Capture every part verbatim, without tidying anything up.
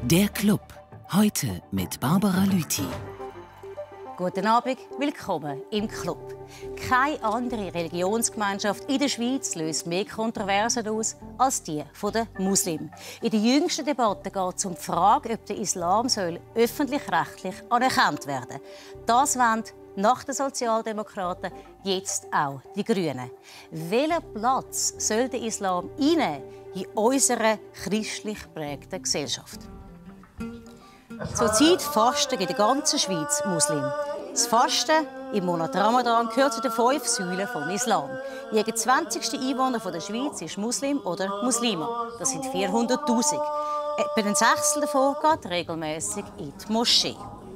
Der Club. Heute mit Barbara Lüthi. Guten Abend, willkommen im Club. Keine andere Religionsgemeinschaft in der Schweiz löst mehr Kontroversen aus als die der Muslimen. In der jüngsten Debatte geht es um die Frage, ob der Islam soll öffentlich-rechtlich anerkannt werden soll. Das wollen nach den Sozialdemokraten jetzt auch die Grünen. Welchen Platz soll der Islam einnehmen in unserer christlich geprägten Gesellschaft? Zurzeit fasten in der ganzen Schweiz Muslimen. Das Fasten im Monat Ramadan gehört zu den fünf Säulen des Islam. Jeder zwanzigste Einwohner der Schweiz ist Muslim oder Muslima. Das sind vierhunderttausend. Etwa ein Sechstel davon geht regelmäßig in die Moschee.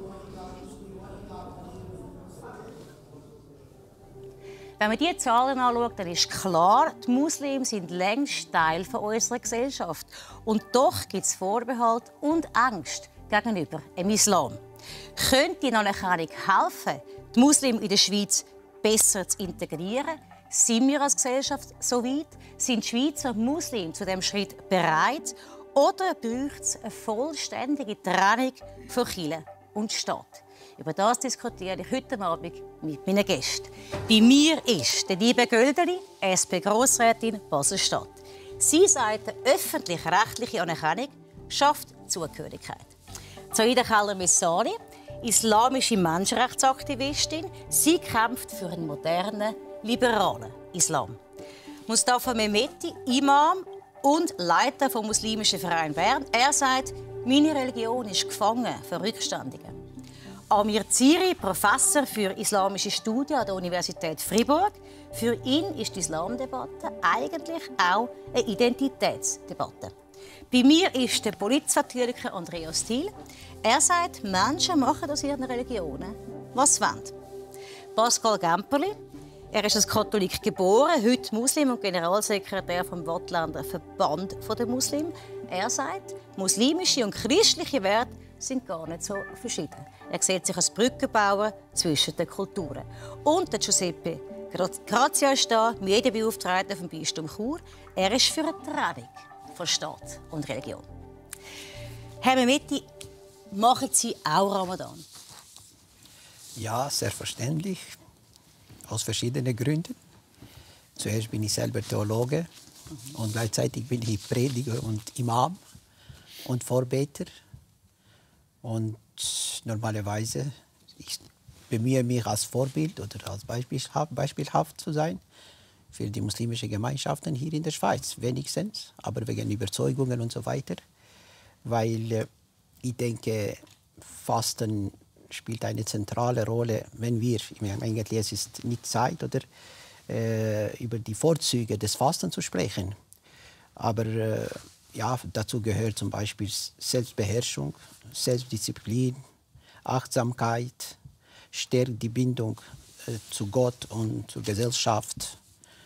Wenn man diese Zahlen anschaut, dann ist klar, die Muslime sind längst Teil unserer Gesellschaft. Und doch gibt es Vorbehalte und Ängste gegenüber dem Islam. Könnte die Anerkennung helfen, die Muslime in der Schweiz besser zu integrieren? Sind wir als Gesellschaft so weit? Sind die Schweizer Muslime zu diesem Schritt bereit? Oder braucht es eine vollständige Trennung von Kirche und Staat? Über das diskutiere ich heute Abend mit meinen Gästen. Bei mir ist die Liebe Göldeli, S P-Grossrätin Basel-Stadt. Sie sagt, eine öffentlich-rechtliche Anerkennung schafft Zugehörigkeit. Saida Keller-Messani, islamische Menschenrechtsaktivistin. Sie kämpft für einen modernen, liberalen Islam. Mustafa Mehmeti, Imam und Leiter vom Muslimischen Verein Bern. Er sagt, meine Religion ist gefangen von Rückständigen. Amir Ziri, Professor für islamische Studien an der Universität Fribourg. Für ihn ist die Islamdebatte eigentlich auch eine Identitätsdebatte. Bei mir ist der Politsatiriker Andreas Thiel. Er sagt, Menschen machen aus ihren Religionen, was sie wollen. Pascal Gemperli. Er ist als Katholik geboren, heute Muslim und Generalsekretär vom Waadtländer Verband der Muslimen. Er sagt, muslimische und christliche Werte sind gar nicht so verschieden. Er sieht sich als Brückenbauer zwischen den Kulturen. Und der Giuseppe Grazia ist da, Medienbeauftragter vom Bistum Chur. Er ist für eine Trennung von Staat und Religion. Herr Mehmeti, machen Sie auch Ramadan? Ja, selbstverständlich. Aus verschiedenen Gründen. Zuerst bin ich selber Theologe mhm. und gleichzeitig bin ich Prediger und Imam und Vorbeter. Und normalerweise ich bemühe mich als Vorbild oder als beispielhaft, beispielhaft zu sein für die muslimischen Gemeinschaften hier in der Schweiz. Wenigstens, aber wegen Überzeugungen und so weiter. Weil äh, ich denke, Fasten spielt eine zentrale Rolle, wenn wir, eigentlich es ist nicht Zeit, oder, äh, über die Vorzüge des Fastens zu sprechen. Aber äh, ja, dazu gehört zum Beispiel Selbstbeherrschung, Selbstdisziplin, Achtsamkeit, stärkt die Bindung äh, zu Gott und zur Gesellschaft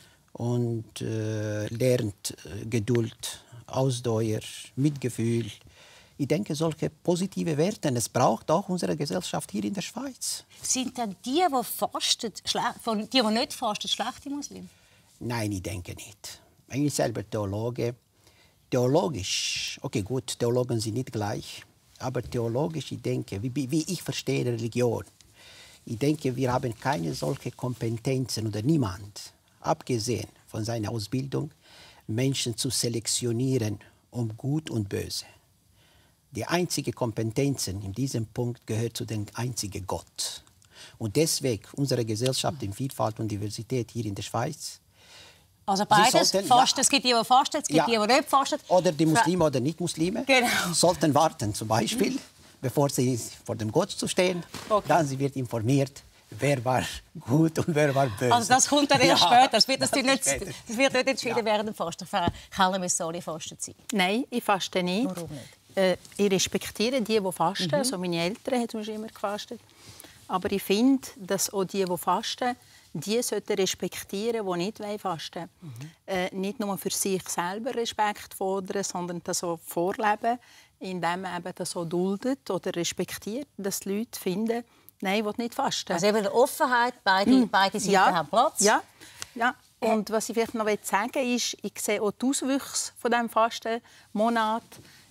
und äh, lernt äh, Geduld, Ausdauer, Mitgefühl. Ich denke, solche positive Werte, es braucht auch unsere Gesellschaft hier in der Schweiz. Sind denn die, die fasten, von die, die nicht fasten, schlechte Muslime? Nein, ich denke nicht. Ich bin selber Theologe. Theologisch, okay gut, Theologen sind nicht gleich, aber theologisch, ich denke, wie, wie ich verstehe Religion, ich denke, wir haben keine solche Kompetenzen oder niemand, abgesehen von seiner Ausbildung, Menschen zu selektionieren um Gut und Böse. Die einzige Kompetenz in diesem Punkt gehört zu dem einzigen Gott. Und deswegen unsere Gesellschaft in Vielfalt und Diversität hier in der Schweiz. Also beides, sollten, fasten, ja, es gibt die, die fasten, es gibt ja, die, die nicht fasten. Oder die Muslime oder Nicht-Muslime genau. sollten warten, zum Beispiel, mhm. bevor sie vor dem Gott zu stehen. Okay. Dann sie wird informiert, wer war gut und wer war böse. Also das kommt dann erst ja, später. Das wird, das das nicht, das wird nicht entschieden ja. während dem Fasten. Keller-Messani, fasten Sie? Nein, ich faste nicht. Warum nicht? Äh, ich respektiere die, die fasten. Mhm. Also meine Eltern haben immer gefastet. Aber ich finde, dass auch die, die fasten, die sollten respektieren, die nicht fasten wollen. Mhm. Äh, nicht nur für sich selber Respekt fordern, sondern das auch vorleben, indem man eben das auch duldet oder respektiert, dass die Leute finden, nein, ich will nicht fasten. Also eben eine Offenheit, beide, mhm. beide Seiten ja. haben Platz. Ja, ja. Und was ich vielleicht noch sagen will, ist, ich sehe auch die Auswüchse von diesem Fastenmonat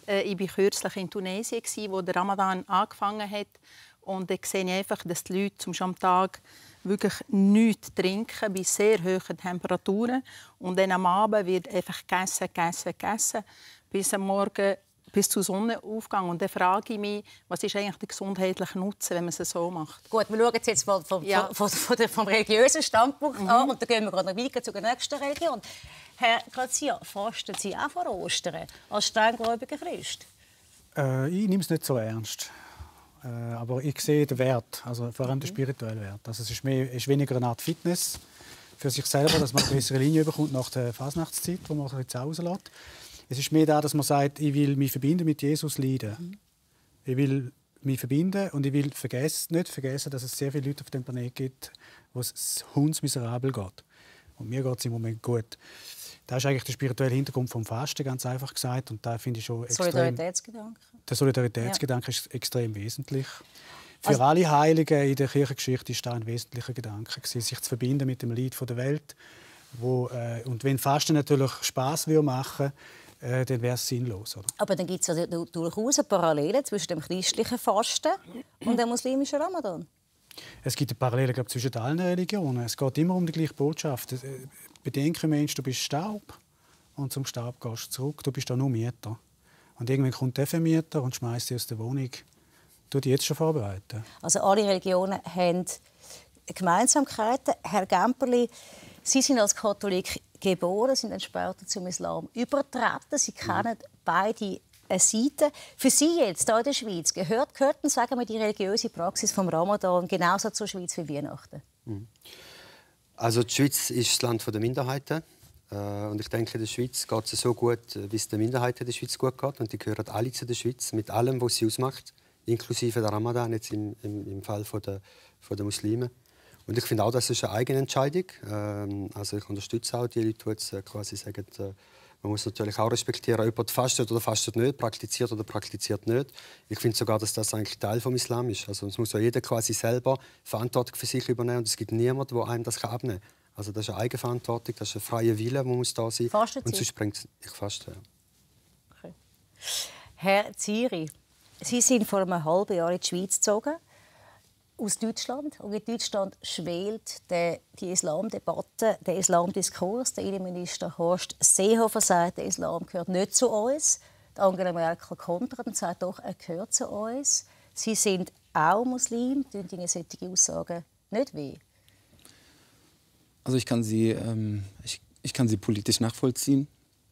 Äh, ich war kürzlich in Tunesien, wo der Ramadan angefangen hat. Und da sehe ich einfach, dass die Leute zum am Tag wirklich nichts trinken, bei sehr hohen Temperaturen. Und dann am Abend wird einfach gegessen, gegessen, gegessen, bis am Morgen, bis zum Sonnenaufgang. Und dann frage ich mich, was ist eigentlich der gesundheitliche Nutzen, wenn man es so macht? Gut, wir schauen jetzt mal vom, Ja. vom, vom, vom, vom religiösen Standpunkt mhm. an und dann gehen wir gerade noch weiter zur nächsten Religion. Herr Grazia, fasten Sie auch vor Ostern als strenggläubiger Christ? Äh, ich nehme es nicht so ernst. Äh, aber ich sehe den Wert, also vor allem den spirituellen Wert. Also es ist, mehr, ist weniger eine Art Fitness für sich selber, dass man eine bessere Linie bekommt nach der Fasnachtszeit, wo man ein bisschen zu Hause lässt. Es ist mehr da, dass man sagt, ich will mich verbinden mit Jesus leiden. Mhm. Ich will mich verbinden und ich will vergessen, nicht vergessen, dass es sehr viele Leute auf dem Planeten gibt, wo es hundsmiserabel geht. Und mir geht es im Moment gut. Das ist eigentlich der spirituelle Hintergrund vom Fasten, ganz einfach gesagt. Und da finde ich schon extrem... Solidaritätsgedanke. Der Solidaritätsgedanke ja. ist extrem wesentlich. Für also, alle Heiligen in der Kirchengeschichte ist das ein wesentlicher Gedanke, sich zu verbinden mit dem Leid der Welt. Wo, äh, und wenn Fasten natürlich Spass machen würde, äh, dann wäre es sinnlos. Oder? Aber dann gibt es ja durchaus eine Parallele zwischen dem christlichen Fasten und dem muslimischen Ramadan. Es gibt eine Parallele, glaube ich, zwischen allen Religionen. Es geht immer um die gleiche Botschaft. Bedenke, Mensch, du bist Staub und zum Staub gehst du zurück. Du bist da nur Mieter. Und irgendwann kommt der Vermieter und schmeißt dich aus der Wohnung. Du dich jetzt schon vorbereiten. Also alle Religionen haben Gemeinsamkeiten. Herr Gemperli, Sie sind als Katholik geboren, sind dann später zum Islam übertreten. Sie kennen mhm. beide Seiten. Für Sie jetzt hier in der Schweiz gehört, gehört sagen wir, die religiöse Praxis vom Ramadan genauso zur Schweiz wie Weihnachten? Mhm. Also die Schweiz ist das Land der Minderheiten. Und ich denke, in der Schweiz geht es so gut, wie es den Minderheiten in der Schweiz gut geht. Und die gehören alle zu der Schweiz, mit allem, was sie ausmacht, inklusive der Ramadan, jetzt im, im, im Fall der, der Muslime. Und ich finde auch, das ist eine eigene Entscheidung. Ähm, also ich unterstütze auch die Leute, die jetzt quasi sagen, äh, man muss natürlich auch respektieren, ob jemand fastet oder fastet nicht, praktiziert oder praktiziert nicht. Ich finde sogar, dass das eigentlich Teil des Islam ist. Also es muss ja jeder quasi selber Verantwortung für sich übernehmen. Und es gibt niemanden, der einem das abnehmen kann. Also das ist eine Eigenverantwortung, das ist ein freier Wille, der muss da sein. Fastet und sonst bringt ich faste. Ja. Okay. Herr Ziri, Sie sind vor einem halben Jahr in die Schweiz gezogen, aus Deutschland. Und in Deutschland schwelt die, die Islamdebatte, der Islamdiskurs. Der Innenminister Horst Seehofer sagt, der Islam gehört nicht zu uns. Die Angela Merkel kontert und sagt, doch, er gehört zu uns. Sie sind auch Muslim. Tun Ihnen solche Aussagen nicht weh? Also ich kann sie, ähm, ich, ich kann sie politisch nachvollziehen.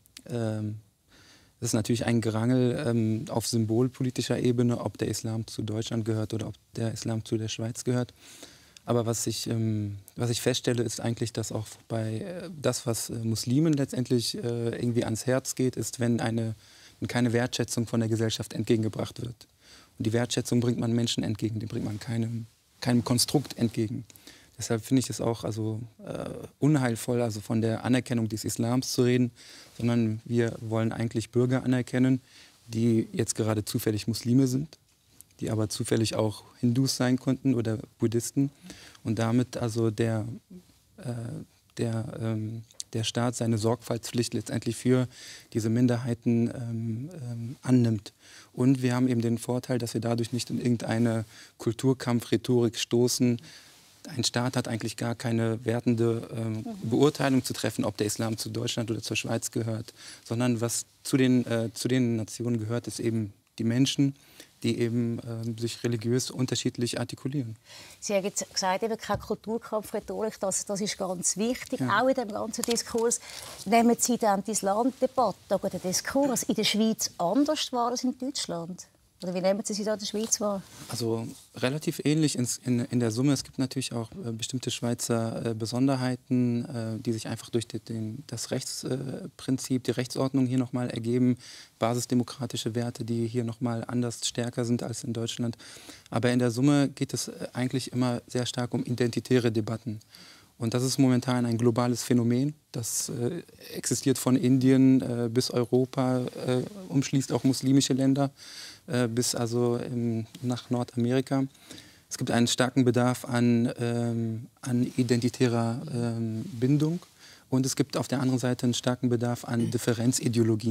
Ähm, das ist natürlich ein Gerangel ähm, auf symbolpolitischer Ebene, ob der Islam zu Deutschland gehört oder ob der Islam zu der Schweiz gehört. Aber was ich, ähm, was ich feststelle, ist eigentlich, dass auch bei äh, das, was äh, Muslimen letztendlich äh, irgendwie ans Herz geht, ist, wenn, eine, wenn keine Wertschätzung von der Gesellschaft entgegengebracht wird. Und die Wertschätzung bringt man Menschen entgegen, die bringt man keinem, keinem Konstrukt entgegen. Deshalb finde ich es auch also, äh, unheilvoll, also von der Anerkennung des Islams zu reden, sondern wir wollen eigentlich Bürger anerkennen, die jetzt gerade zufällig Muslime sind, die aber zufällig auch Hindus sein konnten oder Buddhisten und damit also der, äh, der, ähm, der Staat seine Sorgfaltspflicht letztendlich für diese Minderheiten ähm, ähm, annimmt. Und wir haben eben den Vorteil, dass wir dadurch nicht in irgendeine Kulturkampf-Rhetorik stoßen. Ein Staat hat eigentlich gar keine wertende ähm, Beurteilung zu treffen, ob der Islam zu Deutschland oder zur Schweiz gehört, sondern was zu den, äh, zu den Nationen gehört, ist eben die Menschen, die eben äh, sich religiös unterschiedlich artikulieren. Sie haben jetzt gesagt, eben keine Kulturkampf-Rhetorik, das, das ist ganz wichtig, ja. auch in dem ganzen Diskurs. Nehmen Sie dann die Islamdebatte oder den Diskurs in der Schweiz anders wahr als in Deutschland? Oder wie nehmen Sie sich da in der Schweiz wahr? Also relativ ähnlich in, in, in der Summe. Es gibt natürlich auch äh, bestimmte Schweizer äh, Besonderheiten, äh, die sich einfach durch die, den, das Rechtsprinzip, die Rechtsordnung hier nochmal ergeben. Basisdemokratische Werte, die hier nochmal anders stärker sind als in Deutschland. Aber in der Summe geht es eigentlich immer sehr stark um identitäre Debatten. Und das ist momentan ein globales Phänomen. Das äh, existiert von Indien äh, bis Europa, äh, umschließt auch muslimische Länder, äh, bis also im, nach Nordamerika. Es gibt einen starken Bedarf an, ähm, an identitärer ähm, Bindung. Und es gibt auf der anderen Seite einen starken Bedarf an Differenzideologien.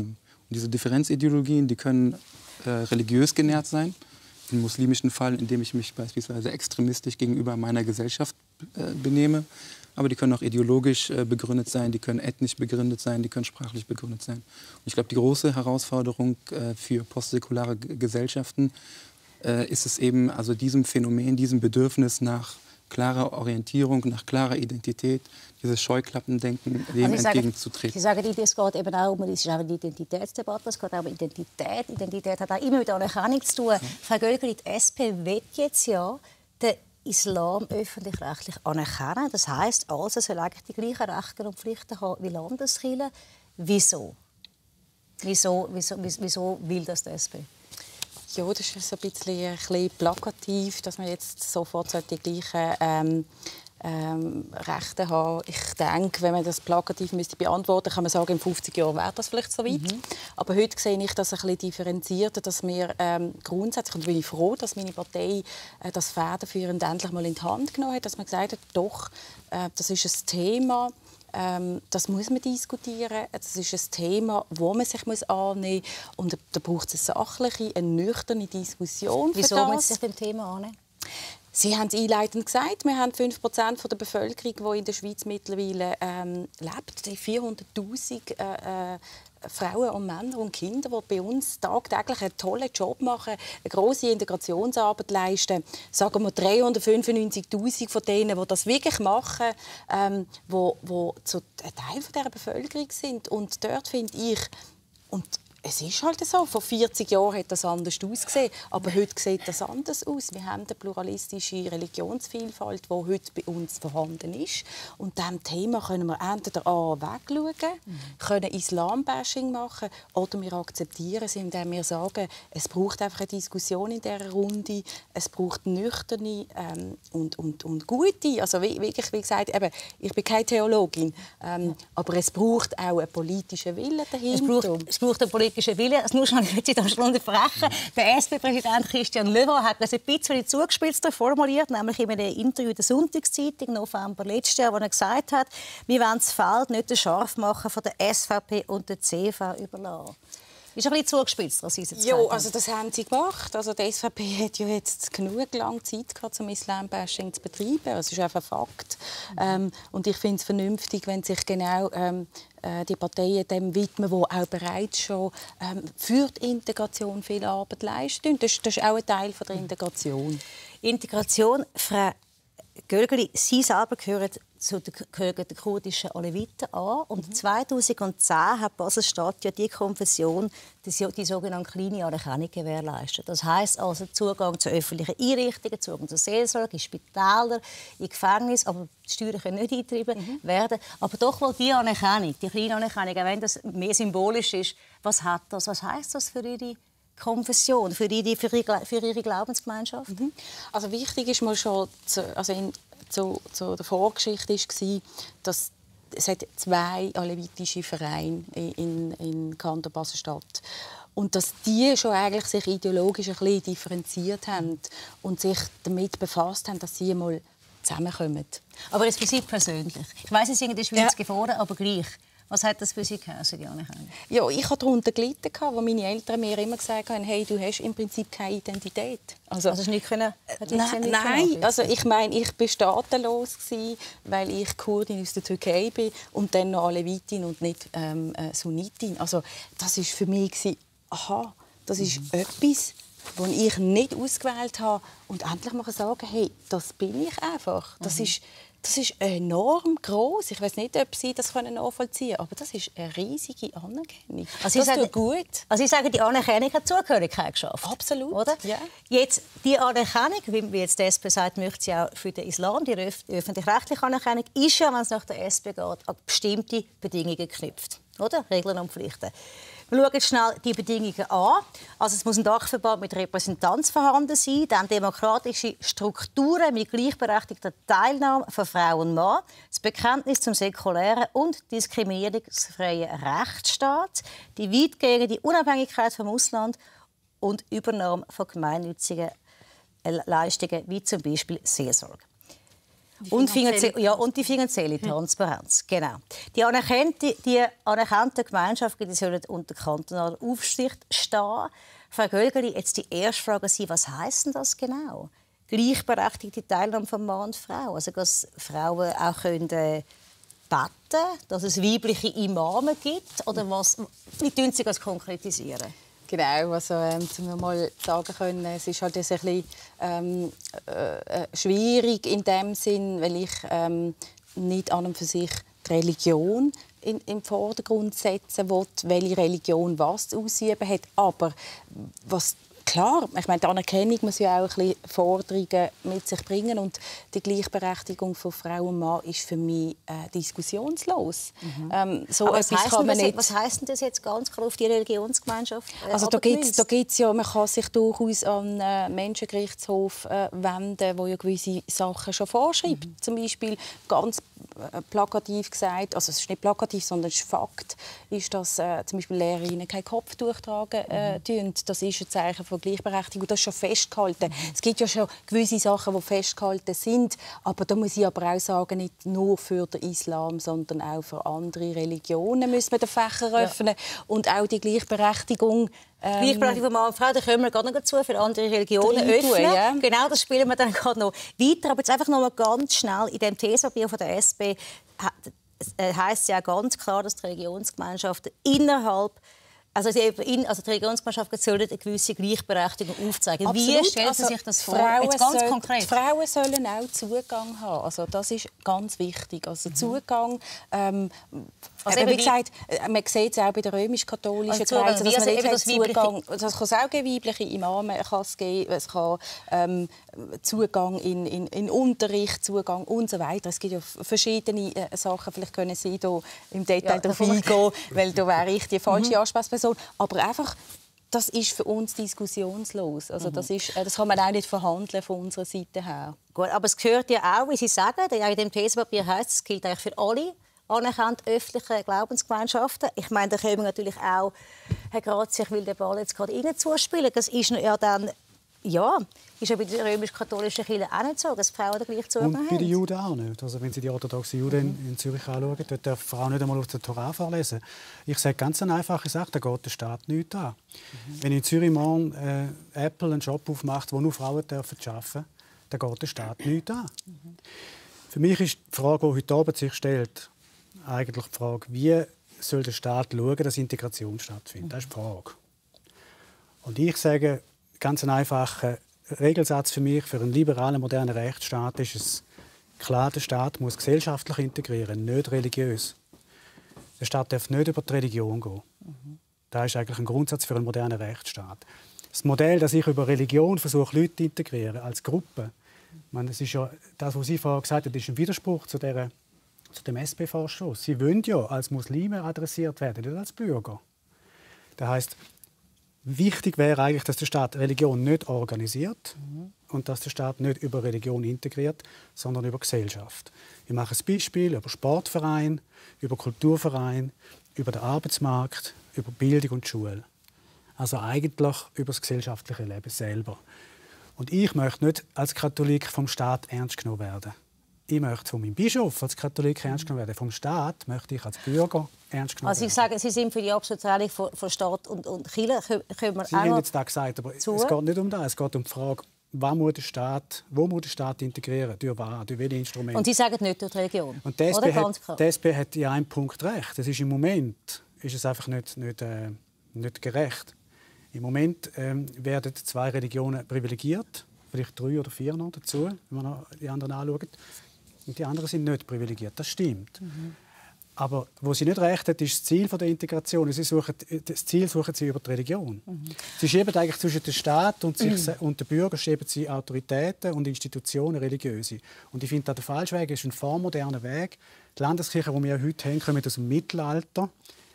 Und diese Differenzideologien, die können äh, religiös genährt sein. Im muslimischen Fall, indem ich mich beispielsweise extremistisch gegenüber meiner Gesellschaft äh, benehme. Aber die können auch ideologisch äh, begründet sein, die können ethnisch begründet sein, die können sprachlich begründet sein. Und ich glaube, die große Herausforderung äh, für postsäkulare G Gesellschaften äh, ist es eben, also diesem Phänomen, diesem Bedürfnis nach klarer Orientierung, nach klarer Identität, dieses Scheuklappendenken, dem also entgegenzutreten. Sie sagen, es geht eben auch um es ist auch eine Identitätsdebatte, es geht auch um Identität. Identität hat auch immer mit Anerkennung zu tun. Ja. Frau Gögeli, die S P will jetzt ja den Islam öffentlich-rechtlich anerkennen. Das heisst, also soll eigentlich die gleichen Rechte und Pflichten haben wie Landeskirchen. Wieso? Wieso, wieso, wieso will das die S P? Ja, das ist ein bisschen, ein bisschen plakativ, dass man jetzt sofort die gleichen ähm, ähm, Rechte haben. Ich denke, wenn man das plakativ müsste beantworten, kann man sagen, in fünfzig Jahren wäre das vielleicht so weit. Mhm. Aber heute sehe ich das ein bisschen differenzierter, dass wir ähm, grundsätzlich, und bin ich froh, dass meine Partei äh, das federführend endlich mal in die Hand genommen hat, dass man gesagt hat, doch, äh, das ist ein Thema, Ähm, das muss man diskutieren. Das ist ein Thema, wo man sich muss annehmen muss. Und da braucht es eine sachliche, eine nüchterne Diskussion. Wieso muss man sich dem Thema annehmen? Sie haben es einleitend gesagt, wir haben fünf Prozent der Bevölkerung, die in der Schweiz mittlerweile ähm, lebt. Die vierhunderttausend äh, äh, Frauen und Männer und Kinder, die bei uns tagtäglich einen tollen Job machen, eine grosse Integrationsarbeit leisten. Sagen wir dreihundertfünfundneunzigtausend von denen, die das wirklich machen, ähm, wo, wo zu ein Teil dieser Bevölkerung sind. Und dort finde ich, und es ist halt so, vor vierzig Jahren hat das anders ausgesehen, aber heute sieht das anders aus. Wir haben eine pluralistische Religionsvielfalt, die heute bei uns vorhanden ist. Und diesem Thema können wir entweder A, wegschauen, mhm. können Islam-Bashing machen oder wir akzeptieren es, indem wir sagen, es braucht einfach eine Diskussion in dieser Runde, es braucht nüchterne ähm, und, und, und gute, also wie, wirklich, wie gesagt, eben, ich bin keine Theologin, ähm, aber es braucht auch einen politischen Willen dahinter. Es braucht, es braucht einen politischen Wille. Also nur schon, ich will Sie da schon unterbrechen. Der S P-Präsident Christian Levin hat das ein bisschen zugespitzt formuliert, nämlich in einem Interview der Sonntagszeitung November letztes Jahr, wo er gesagt hat, wir wollen das Feld nicht das Scharfmachen von der S V P und der C V überlassen. Ist ein bisschen zugespitzt, was Sie jetzt gesagt haben. Ja, also das haben sie gemacht. Also die S V P hat ja jetzt genug lange Zeit gehabt, um Islam-Bashing zu betreiben. Das ist einfach ein Fakt. Mhm. Ähm, und ich finde es vernünftig, wenn sich genau ähm, die Parteien dem widmen, die auch bereits schon ähm, für die Integration viel Arbeit leisten. Das, das ist auch ein Teil von der Integration. Integration, Frau Gögeli, Sie selber gehören zu den kurdischen Aleviten an. Und mhm. zweitausendzehn hat Basel-Stadt ja die Konfession die, die sogenannte kleine Anerkennung gewährleistet. Das heisst also Zugang zu öffentlichen Einrichtungen, Zugang zur Seelsorge, in Spitäler, in Gefängnissen, aber die Steuern können nicht eingetrieben mhm. werden. Aber doch wohl die Anerkennung, die kleine Anerkennung, auch wenn das mehr symbolisch ist, was hat das, was heisst das für Ihre Konfession, für ihre, für ihre, für ihre Glaubensgemeinschaft? Mhm. Also wichtig ist mal schon, zu, also in, zu, zu der Vorgeschichte war, dass es hat zwei alevitische Vereine in, in Kanton Basel-Stadt und dass die schon eigentlich sich ideologisch ein bisschen differenziert haben und sich damit befasst haben, dass sie mal zusammenkommen. Aber jetzt für Sie persönlich. Ich weiss, Sie sind in der Schweiz ja. geboren, aber gleich. Was hat das für Sie geheißen, die Anerkennung? Ja, ich hatte darunter gelitten, wo meine Eltern mir immer gesagt haben, hey, du hast im Prinzip keine Identität. Also, also nicht können, nein, nicht nein. Können also ich meine, ich war staatenlos, weil ich Kurdin aus der Türkei bin und dann noch Alevitin und nicht ähm, Sunnitin. Also das war für mich, aha, das ist mhm. etwas, das ich nicht ausgewählt habe. Und endlich mal sagen, hey, das bin ich einfach. Das mhm. ist Das ist enorm gross. Ich weiß nicht, ob Sie das nachvollziehen können, aber das ist eine riesige Anerkennung. Also das tut gut. Also ich sage, die Anerkennung hat Zugehörigkeit geschafft. Absolut. Oder? Ja. Jetzt, die Anerkennung, wie jetzt die S P sagt, möchte sie auch für den Islam, die öffentlich-rechtliche Anerkennung, ist ja, wenn es nach der S P geht, an bestimmte Bedingungen geknüpft. Oder? Regeln und Pflichten. Wir schauen jetzt schnell die Bedingungen an. Also es muss ein Dachverband mit Repräsentanz vorhanden sein, dann demokratische Strukturen mit gleichberechtigter Teilnahme von Frau und Mann, das Bekenntnis zum säkulären und diskriminierungsfreien Rechtsstaat, die weitgehende Unabhängigkeit vom Ausland und Übernahme von gemeinnützigen Leistungen wie zum Beispiel Seelsorge. Und, finanzie ja, und die finanzielle Transparenz. Genau. Die anerkannte, die anerkannten Gemeinschaften die sollen unter kantonaler Aufsicht stehen. Frau Gölgeli, jetzt die erste Frage ist, was heisst denn das genau? Gleichberechtigte Teilnahme von Mann und Frau. Also, dass Frauen auch können, äh, beten, dass es weibliche Imame gibt? Oder was, wie tun Sie das konkretisieren? Genau, also ähm, um wir mal sagen können, es ist halt ein bisschen ähm, äh, schwierig in dem Sinn, weil ich ähm, nicht an und für sich die Religion in, im Vordergrund setzen will, welche Religion was zu ausüben hat, aber was klar, ich meine, die Anerkennung muss ja auch ein bisschen Forderungen mit sich bringen und die Gleichberechtigung von Frau und Mann ist für mich äh, diskussionslos. Mhm. Ähm, so was etwas kann man nicht. Was heisst denn das jetzt ganz klar auf die Religionsgemeinschaft? Äh, also da gibt es da gibt's ja, man kann sich durchaus an den Menschengerichtshof äh, wenden, der ja gewisse Sachen schon vorschreibt. Mhm. Zum Beispiel ganz äh, plakativ gesagt, also es ist nicht plakativ, sondern es ist Fakt, ist, dass äh, zum Beispiel Lehrerinnen kein Kopftuch tragen äh, mhm. Das ist ein Zeichen von Gleichberechtigung. Das ist schon festgehalten. Mhm. Es gibt ja schon gewisse Sachen, die festgehalten sind. Aber da muss ich aber auch sagen, nicht nur für den Islam, sondern auch für andere Religionen müssen wir den Fächer öffnen. Ja. Und auch die Gleichberechtigung. Ähm, Gleichberechtigung von Mann und Frau, da kommen wir gerade noch dazu, für andere Religionen öffnen. Ja. Genau, das spielen wir dann gerade noch weiter. Aber jetzt einfach noch mal ganz schnell in dem Thesenpapier von der S P heisst ja ganz klar, dass die Religionsgemeinschaften innerhalb Also die, also die Religionsgemeinschaften sollen eine gewisse Gleichberechtigung aufzeigen. Absolut. Wie stellen Sie also sich das vor? Frauen Jetzt ganz soll, konkret. Die Frauen sollen auch Zugang haben. Also das ist ganz wichtig. Also mhm. Zugang. Ähm, also eben, wie gesagt, man sieht es auch bei den römisch-katholischen also Kreisen, dass also man nicht das Zugang. Das kann es auch geben, weibliche Imame kann es geben. Es kann ähm, Zugang in, in, in Unterricht, Zugang und so weiter. Es gibt ja verschiedene äh, Sachen. Vielleicht können Sie da im Detail ja, darauf eingehen, weil da wäre ich die falsche mhm. Ansprechperson. Aber einfach, das ist für uns diskussionslos. Also das, ist, das kann man auch nicht verhandeln von unserer Seite her. Gut, aber es gehört ja auch, wie Sie sagen, in dem Thesenpapier heißt es, gilt eigentlich für alle anerkannt öffentliche Glaubensgemeinschaften. Ich meine, da können wir natürlich auch, Herr Grazi, ich will den Ball jetzt gerade Ihnen zuspielen. Das ist ja dann, ja, ist ja bei der römisch-katholischen Kirche auch nicht so, dass Frauen den gleichen Zugang haben. Und bei den Juden auch nicht. Also wenn Sie die orthodoxen Juden mhm. in Zürich anschauen, dort darf Frau nicht einmal aus der Torah vorlesen. Ich sage ganz eine einfache Sache, da geht der Staat nichts an. Mhm. Wenn in Zürich morgen äh, Apple einen Shop aufmacht, wo nur Frauen dürfen arbeiten, dann geht der Staat nichts an. Mhm. Für mich ist die Frage, die heute Abend sich stellt, eigentlich die Frage, wie soll der Staat schauen, dass Integration stattfindet? Das ist die Frage. Und ich sage, ganz ein einfacher Regelsatz für mich, für einen liberalen, modernen Rechtsstaat ist es klar, der Staat muss gesellschaftlich integrieren, nicht religiös. Der Staat darf nicht über die Religion gehen. Mhm. Das ist eigentlich ein Grundsatz für einen modernen Rechtsstaat. Das Modell, dass ich über Religion versuche, Leute zu integrieren, als Gruppe, ich meine, das ist ja das, was Sie vorhin gesagt haben, ist ein Widerspruch zu der zu dem S P-Vorstoß. Sie wollen ja als Muslime adressiert werden, nicht als Bürger. Das heisst, wichtig wäre eigentlich, dass der Staat Religion nicht organisiert mhm. und dass der Staat nicht über Religion integriert, sondern über Gesellschaft. Ich mache ein Beispiel über Sportverein, über Kulturverein, über den Arbeitsmarkt, über Bildung und Schule. Also eigentlich über das gesellschaftliche Leben selber. Und ich möchte nicht als Katholik vom Staat ernst genommen werden. Ich möchte von meinem Bischof als Katholik ernst genommen werden. Vom Staat möchte ich als Bürger ernst genommen also werden. Sie sagen, Sie sind für die absolute Trennung von, von Staat und, und Kirche. Können wir Sie haben jetzt das gesagt, aber zu? Es geht nicht um das. Es geht um die Frage, was muss der Staat, wo muss der Staat integrieren? Durch was? Durch welche Instrumente? Und Sie sagen nicht durch die Religion? Und die S P, hat, die S P hat in einem Punkt recht. Das ist im Moment ist es einfach nicht, nicht, äh, nicht gerecht. Im Moment ähm, werden zwei Religionen privilegiert. Vielleicht drei oder vier noch dazu, wenn man die anderen anschaut. Und die anderen sind nicht privilegiert. Das stimmt. Mhm. Aber wo sie nicht recht hat, ist das Ziel der Integration. Sie suchen, das Ziel suchen sie über die Religion. Mhm. Sie schieben eigentlich zwischen dem Staat und, sich, mhm. und den Bürgern schieben sie Autoritäten und Institutionen, religiöse. Und ich finde, der falsche Weg ist ein vormoderner Weg. Die Landeskirche, die wir heute haben, kommt aus dem Mittelalter.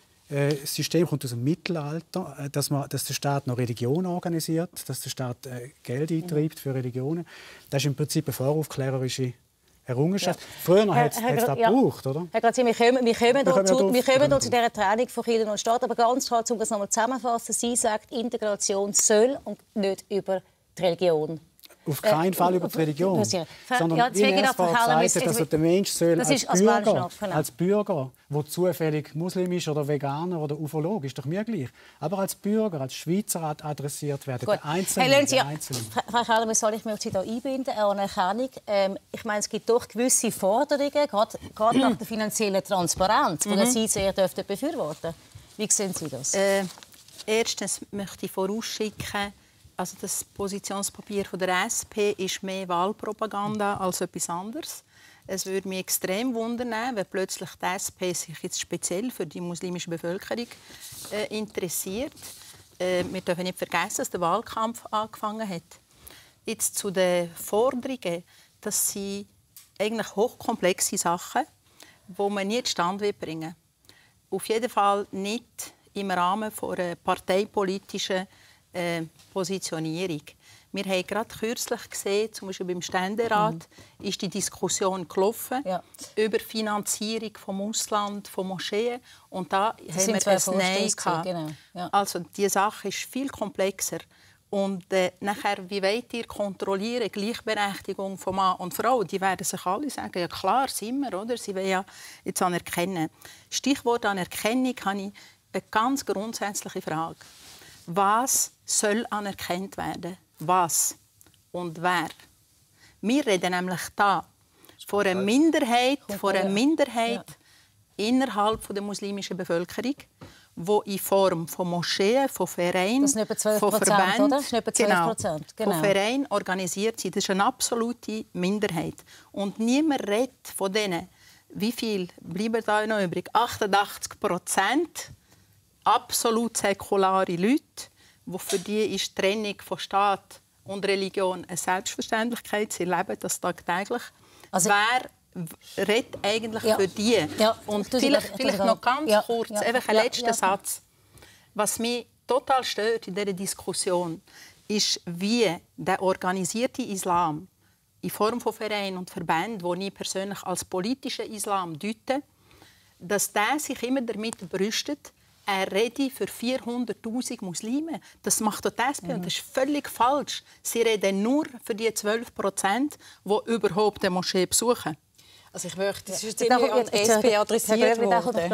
Das System kommt aus dem Mittelalter, dass, man, dass der Staat noch Religion organisiert, dass der Staat Geld eintreibt für Religionen. Das ist im Prinzip eine voraufklärerische Errungenschaft. Ja. Früher hat es das ja. gebraucht, oder? Herr Grazi, wir kommen, wir kommen, wir zu, wir kommen zu dieser Trennung von Kirche und Staat. Aber ganz klar, um das nochmal zusammenzufassen, Sie sagt, Integration soll und nicht über die Religion auf keinen Fall über die Religion. Sondern Sondern ja, wie er es vorhin gesagt hat, also der Mensch soll als Bürger, als Bürger, der zufällig Muslim ist oder Veganer oder Ufolog, ist doch mir gleich. Aber als Bürger, als Schweizer adressiert werden. Gut. Der Einzelne, Hey, Sie, der Einzelne. Frau Kellermann, soll ich mich da einbinden? Eine Anerkennung. Ähm, ich meine, es gibt doch gewisse Forderungen, gerade, gerade nach der finanziellen Transparenz, die Sie sehr dürften befürworten. Wie sehen Sie das? Äh, erstens möchte ich vorausschicken, also das Positionspapier von der S P ist mehr Wahlpropaganda als etwas anderes. Es würde mich extrem wundern, wenn plötzlich die S P sich jetzt speziell für die muslimische Bevölkerung äh, interessiert. Äh, wir dürfen nicht vergessen, dass der Wahlkampf angefangen hat. Jetzt zu den Forderungen, das sind eigentlich hochkomplexe Sachen, die man nie zustande bringen will. Auf jeden Fall nicht im Rahmen einer parteipolitischen äh, Positionierung. Wir haben gerade kürzlich gesehen, zum Beispiel beim Ständerat, mhm. ist die Diskussion gelaufen ja. über Finanzierung vom Ausland, von Moscheen. Und da das haben wir ein Nein gehabt. Genau. Ja. Also die Sache ist viel komplexer. Und äh, nachher, wie wollt ihr kontrollieren, Gleichberechtigung von Mann und Frau? Die werden sich alle sagen, ja klar, sind wir, oder? Sie wollen ja jetzt anerkennen. Stichwort Anerkennung habe ich eine ganz grundsätzliche Frage. Was soll anerkannt werden? Was und wer? Wir reden nämlich da von einer Minderheit, von einer Minderheit ja. innerhalb der muslimischen Bevölkerung, die in Form von Moscheen, von Vereinen, von Verbänden, genau, genau. von Vereinen organisiert sind. Das ist eine absolute Minderheit. Und niemand redet von denen. Wie viel bleiben da noch übrig? achtundachtzig Prozent absolut säkulare Leute, wo für die ist die Trennung von Staat und Religion eine Selbstverständlichkeit. Sie leben das tagtäglich. Also, wer redet eigentlich ja. für die? Ja. Und vielleicht, vielleicht noch ganz ja. kurz, ja. einfach ein ja. letzter ja. Satz. Was mich total stört in dieser Diskussion, ist, wie der organisierte Islam in Form von Vereinen und Verbänden, die ich persönlich als politischen Islam deute, dass der sich immer damit brüstet, er rede für vierhunderttausend Muslime. Das macht die S P mhm. und das ist völlig falsch. Sie reden nur für die zwölf Prozent, die überhaupt die Moschee besuchen. Also ich möchte, das ist ziemlich an die S P adressiert worden.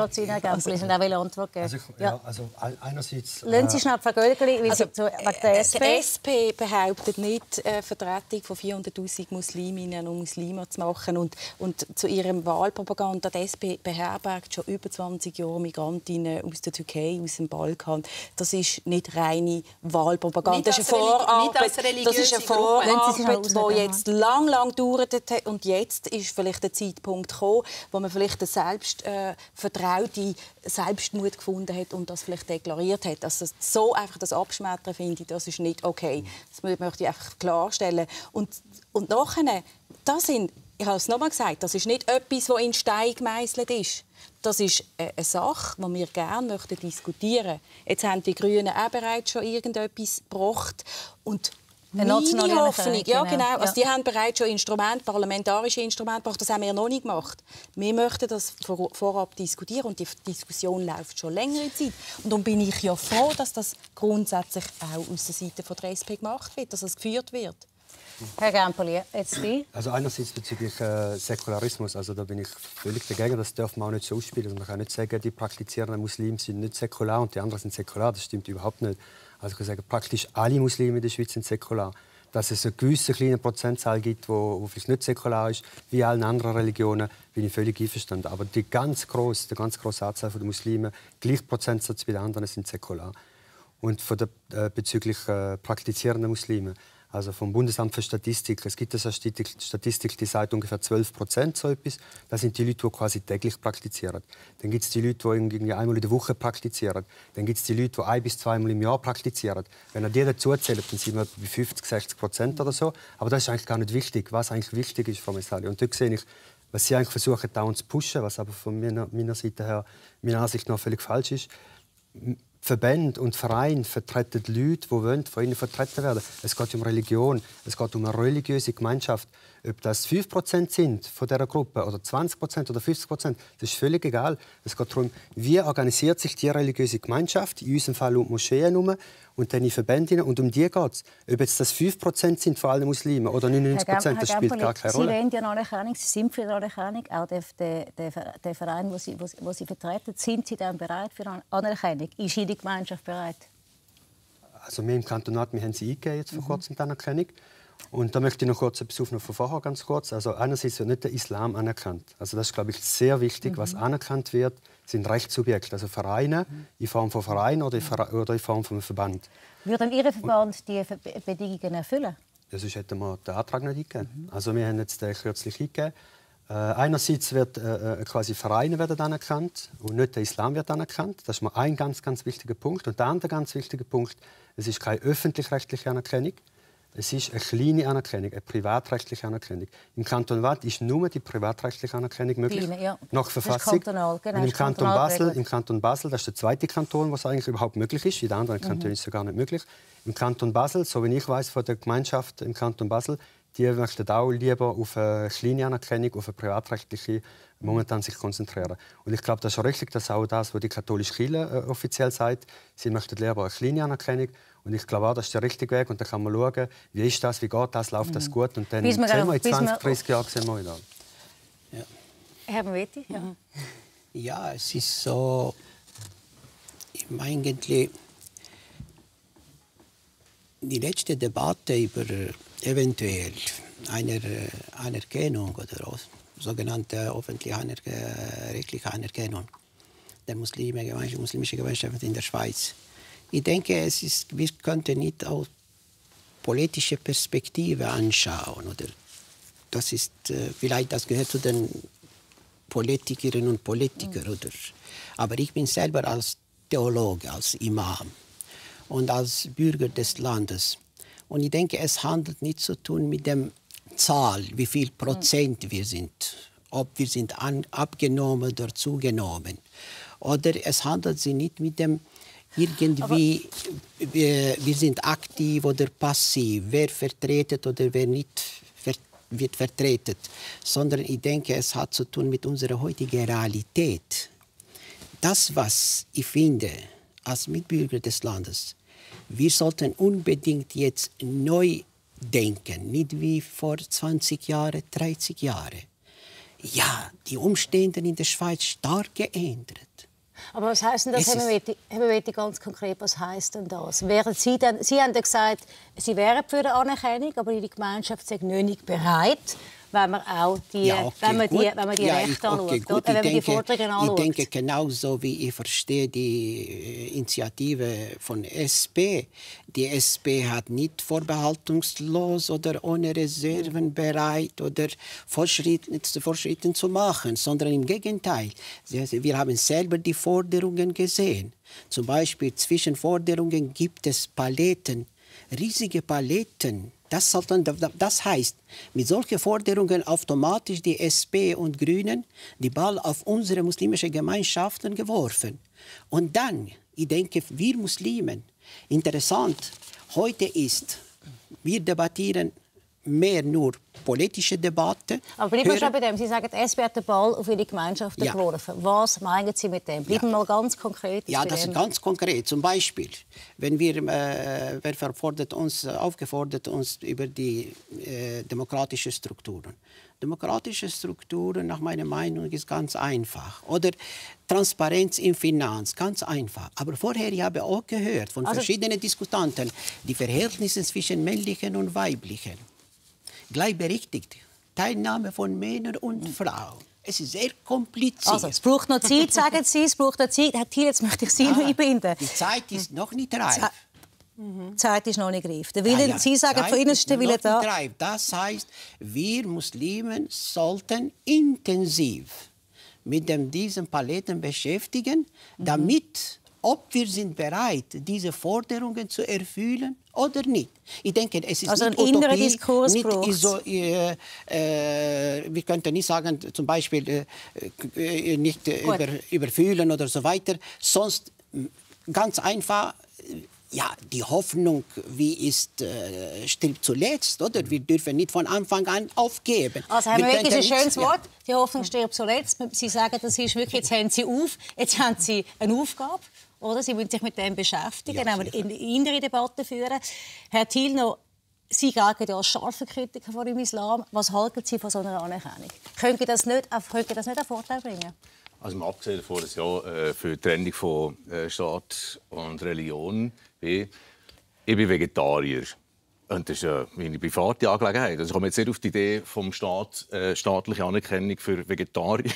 Ich will Antwort geben. Also, ich, ja, also einerseits... Lassen Sie schnell Frau Gögeli, weil also, Sie wegen der S P... Die S P behauptet nicht, äh, Vertretung von vierhunderttausend Musliminnen und Muslimen zu machen. Und, und zu ihrem Wahlpropaganda, die S P beherbergt schon über zwanzig Jahre Migrantinnen aus der Türkei, aus dem Balkan. Das ist nicht reine Wahlpropaganda. Das ist eine Vorarbeit, das ist eine Vorarbeit, die jetzt lang, lang gedauert hat. Und jetzt ist vielleicht der Zeitpunkt gekommen, wo man vielleicht eine selbst äh, vertraute Selbstmut gefunden hat und das vielleicht deklariert hat. Also so einfach das Abschmettern, finde ich, das ist nicht okay. Das möchte ich einfach klarstellen. Und, und nachher, das sind, ich habe es noch mal gesagt, das ist nicht etwas, das in Stein gemeißelt ist. Das ist eine Sache, die wir gerne diskutieren möchten. Jetzt haben die Grünen auch bereits schon irgendetwas gebracht. Und meine Hoffnung, ja, genau. Also die haben bereits schon Instrumente, parlamentarische Instrumente gebracht. Das haben wir noch nicht gemacht. Wir möchten das vor, vorab diskutieren und die Diskussion läuft schon längere Zeit. Und darum bin ich ja froh, dass das grundsätzlich auch aus der Seite von der S P gemacht wird, dass es geführt wird. Herr Gämpeli, jetzt Sie. Also einerseits bezüglich äh, Säkularismus, also da bin ich völlig dagegen. Das darf man auch nicht so ausspielen. Also man kann nicht sagen, die praktizierenden Muslime sind nicht säkular und die anderen sind säkular. Das stimmt überhaupt nicht. Also ich kann sagen, praktisch alle Muslime in der Schweiz sind säkular. Dass es eine gewisse kleine Prozentzahl gibt, wo, wo vielleicht nicht säkular ist, wie allen anderen Religionen, bin ich völlig einverstanden. Aber die ganz grosse, die ganz grosse Anzahl der Muslime, gleich Prozentsatz wie die anderen, sind säkular. Und von der, äh, bezüglich äh, praktizierenden Muslimen, also vom Bundesamt für Statistik, es gibt eine Statistik, die sagt ungefähr zwölf Prozent so etwas. Das sind die Leute, die quasi täglich praktizieren. Dann gibt es die Leute, die irgendwie einmal in der Woche praktizieren. Dann gibt es die Leute, die ein- bis zweimal im Jahr praktizieren. Wenn ihr die dazu zählt, dann sind wir bei fünfzig, sechzig Prozent oder so. Aber das ist eigentlich gar nicht wichtig. Was eigentlich wichtig ist, Frau Messali. Und dort sehe ich, was Sie eigentlich versuchen, dauernd zu pushen, was aber von meiner, meiner Seite her, meiner Ansicht nach völlig falsch ist. Verbände und Vereine vertreten Leute, die wollen, von ihnen vertreten werden. Es geht um Religion, es geht um eine religiöse Gemeinschaft. Ob das fünf Prozent sind von dieser Gruppe oder zwanzig Prozent oder fünfzig Prozent, das ist völlig egal. Es geht darum, wie organisiert sich die religiöse Gemeinschaft, in unserem Fall um Moscheen herum. und dann in Verbände. Und um die geht es. Ob jetzt das fünf Prozent sind von allen Muslimen oder neunundneunzig Prozent, das spielt gar keine Rolle. Sie wollen ja eine Anerkennung, Sie sind für eine Anerkennung. Auch der, der, der, der Verein, den Sie, wo Sie vertreten, sind Sie dann bereit für eine Anerkennung? Ist Ihre Gemeinschaft bereit? Also wir im Kantonat, wir haben sie eingegeben jetzt vor kurzem, die Anerkennung. Und da möchte ich noch kurz etwas aufnehmen von vorher, ganz kurz. Also einerseits wird nicht der Islam anerkannt. Also das ist, glaube ich, sehr wichtig. Mhm. Was anerkannt wird, sind Rechtssubjekte, also Vereine in Form von Vereinen oder in Form von einem Verband. Würde Ihr Verband die Bedingungen erfüllen? Ja, sonst hätten wir den Antrag nicht eingegeben. Mhm. Also wir haben jetzt den kürzlich eingegeben. Äh, einerseits wird äh, quasi Vereine werden anerkannt und nicht der Islam wird anerkannt. Das ist mal ein ganz, ganz wichtiger Punkt. Und der andere ganz wichtige Punkt: Es ist keine öffentlich-rechtliche Anerkennung. Es ist eine kleine Anerkennung, eine privatrechtliche Anerkennung. Im Kanton Waadt ist nur die privatrechtliche Anerkennung möglich, Kleine, ja. nach Verfassung. Genau, und im Kanton Basel, im Kanton Basel, das ist der zweite Kanton, wo es eigentlich überhaupt möglich ist. In den anderen Kantonen mhm. ist es gar nicht möglich. Im Kanton Basel, so wie ich weiß von der Gemeinschaft im Kanton Basel, die möchten auch lieber auf eine kleine Anerkennung, auf eine privatrechtliche momentan sich konzentrieren. Und ich glaube, das ist richtig, dass auch das, was die katholische Kirche äh, offiziell sagt, sie möchten lieber eine kleine Anerkennung. Und ich glaube auch, das ist der richtige Weg. Und dann kann man schauen, wie ist das, wie geht das, läuft das gut. Und dann sehen wir in zwanzig, dreißig Jahren sehen wir wieder. Ja. Herr Moetti? Ja. ja, es ist so, eigentlich die letzte Debatte über eventuell eine Anerkennung oder sogenannte öffentliche Aner rechtliche Anerkennung der Muslime, muslimischen Gemeinschaft in der Schweiz. Ich denke, es ist, wir könnten nicht aus politischer Perspektive anschauen. Oder das ist, vielleicht das gehört zu den Politikerinnen und Politikern. Oder, aber ich bin selber als Theologe, als Imam und als Bürger des Landes. Und ich denke, es handelt nicht zu tun mit der Zahl, wie viel Prozent wir sind, ob wir sind an, abgenommen oder zugenommen. Oder es handelt sich nicht mit dem irgendwie, wir, wir sind aktiv oder passiv, wer vertreten oder wer nicht ver, wird vertreten, sondern ich denke, es hat zu tun mit unserer heutigen Realität. Das, was ich finde, als Mitbürger des Landes, wir sollten unbedingt jetzt neu denken, nicht wie vor zwanzig Jahren, dreißig Jahren. Ja, die Umstände in der Schweiz stark geändert. Aber was heisst denn das, Herr Moetti, Herr Moetti, ganz konkret, was heisst denn das? Wären Sie, denn, Sie haben ja gesagt, Sie wären für eine Anerkennung, aber Ihre Gemeinschaft sei noch nicht bereit, wenn man auch die, ja, okay, wenn man die, wenn man die ja, Rechte anschaut, okay, gut. wenn man denke, die Forderungen anschaut. Ich denke, genauso wie ich verstehe die Initiative von S P. Die S P hat nicht vorbehaltungslos oder ohne Reserven bereit oder Fortschritte, Fortschritte zu machen, sondern im Gegenteil. Wir haben selber die Forderungen gesehen. Zum Beispiel zwischen Forderungen gibt es Paletten, riesige Paletten. Das, sollten, das heißt, mit solchen Forderungen automatisch die S P und Grünen die Ball auf unsere muslimischen Gemeinschaften geworfen. Und dann, ich denke, wir Muslimen, interessant, heute ist, wir debattieren mehr nur politische Debatte. Aber bleiben wir schon bei dem. Sie sagen, die S P hat den Ball auf Ihre Gemeinschaften ja. geworfen. Was meinen Sie mit dem? Bleiben wir ja. mal ganz konkret. Ja, das dem. ist ganz konkret. Zum Beispiel, wenn wir, äh, wer verfordert uns, äh, aufgefordert uns über die äh, demokratischen Strukturen. Demokratische Strukturen, nach meiner Meinung, ist ganz einfach. Oder Transparenz in Finanz, ganz einfach. Aber vorher ich habe ich auch gehört von also, verschiedenen Diskutanten die Verhältnisse zwischen männlichen und weiblichen. Gleichberechtigt. Teilnahme von Männern und Frauen. Es ist sehr kompliziert. Also, es braucht noch Zeit, sagen Sie. Es braucht noch Zeit. Herr Thiel, jetzt möchte ich Sie ah, noch einbinden. Die Zeit ist noch nicht reif. Die Zeit ist noch nicht reif. Der Willen, ja, ja. Sie sagen, Zeit von Ihnen ist der Wille da. Reif. Das heißt, wir Muslimen sollten intensiv mit dem, diesen Paletten beschäftigen, mhm. damit, ob wir sind bereit, diese Forderungen zu erfüllen oder nicht. Ich denke, es ist also nicht ein innerer Utopie, Diskurs nicht iso, äh, äh, wir könnten nicht sagen, zum Beispiel äh, nicht äh, über, überfüllen oder so weiter. Sonst ganz einfach, ja, die Hoffnung, wie ist, äh, stirbt zuletzt, oder? Wir dürfen nicht von Anfang an aufgeben. Also, Herr Moetti, ist ein schönes Wort. Die Hoffnung stirbt zuletzt. Sie sagen, das ist wirklich, jetzt haben Sie auf, jetzt haben Sie eine Aufgabe. Oder? Sie müssen sich mit dem beschäftigen, Ja, aber in innere Debatten führen. Herr Thiel, noch, Sie gelten ja als scharfe Kritiker von dem Islam. Was halten Sie von so einer Anerkennung? Können Sie das nicht, können Sie das nicht einen Vorteil bringen? Also mal abgesehen davon, dass ja äh, für die Trennung von äh, Staat und Religion bin, ich bin Vegetarier. Und das ist ja meine private Angelegenheit. Also ich komme jetzt nicht auf die Idee vom Staat, äh, staatliche Anerkennung für Vegetarier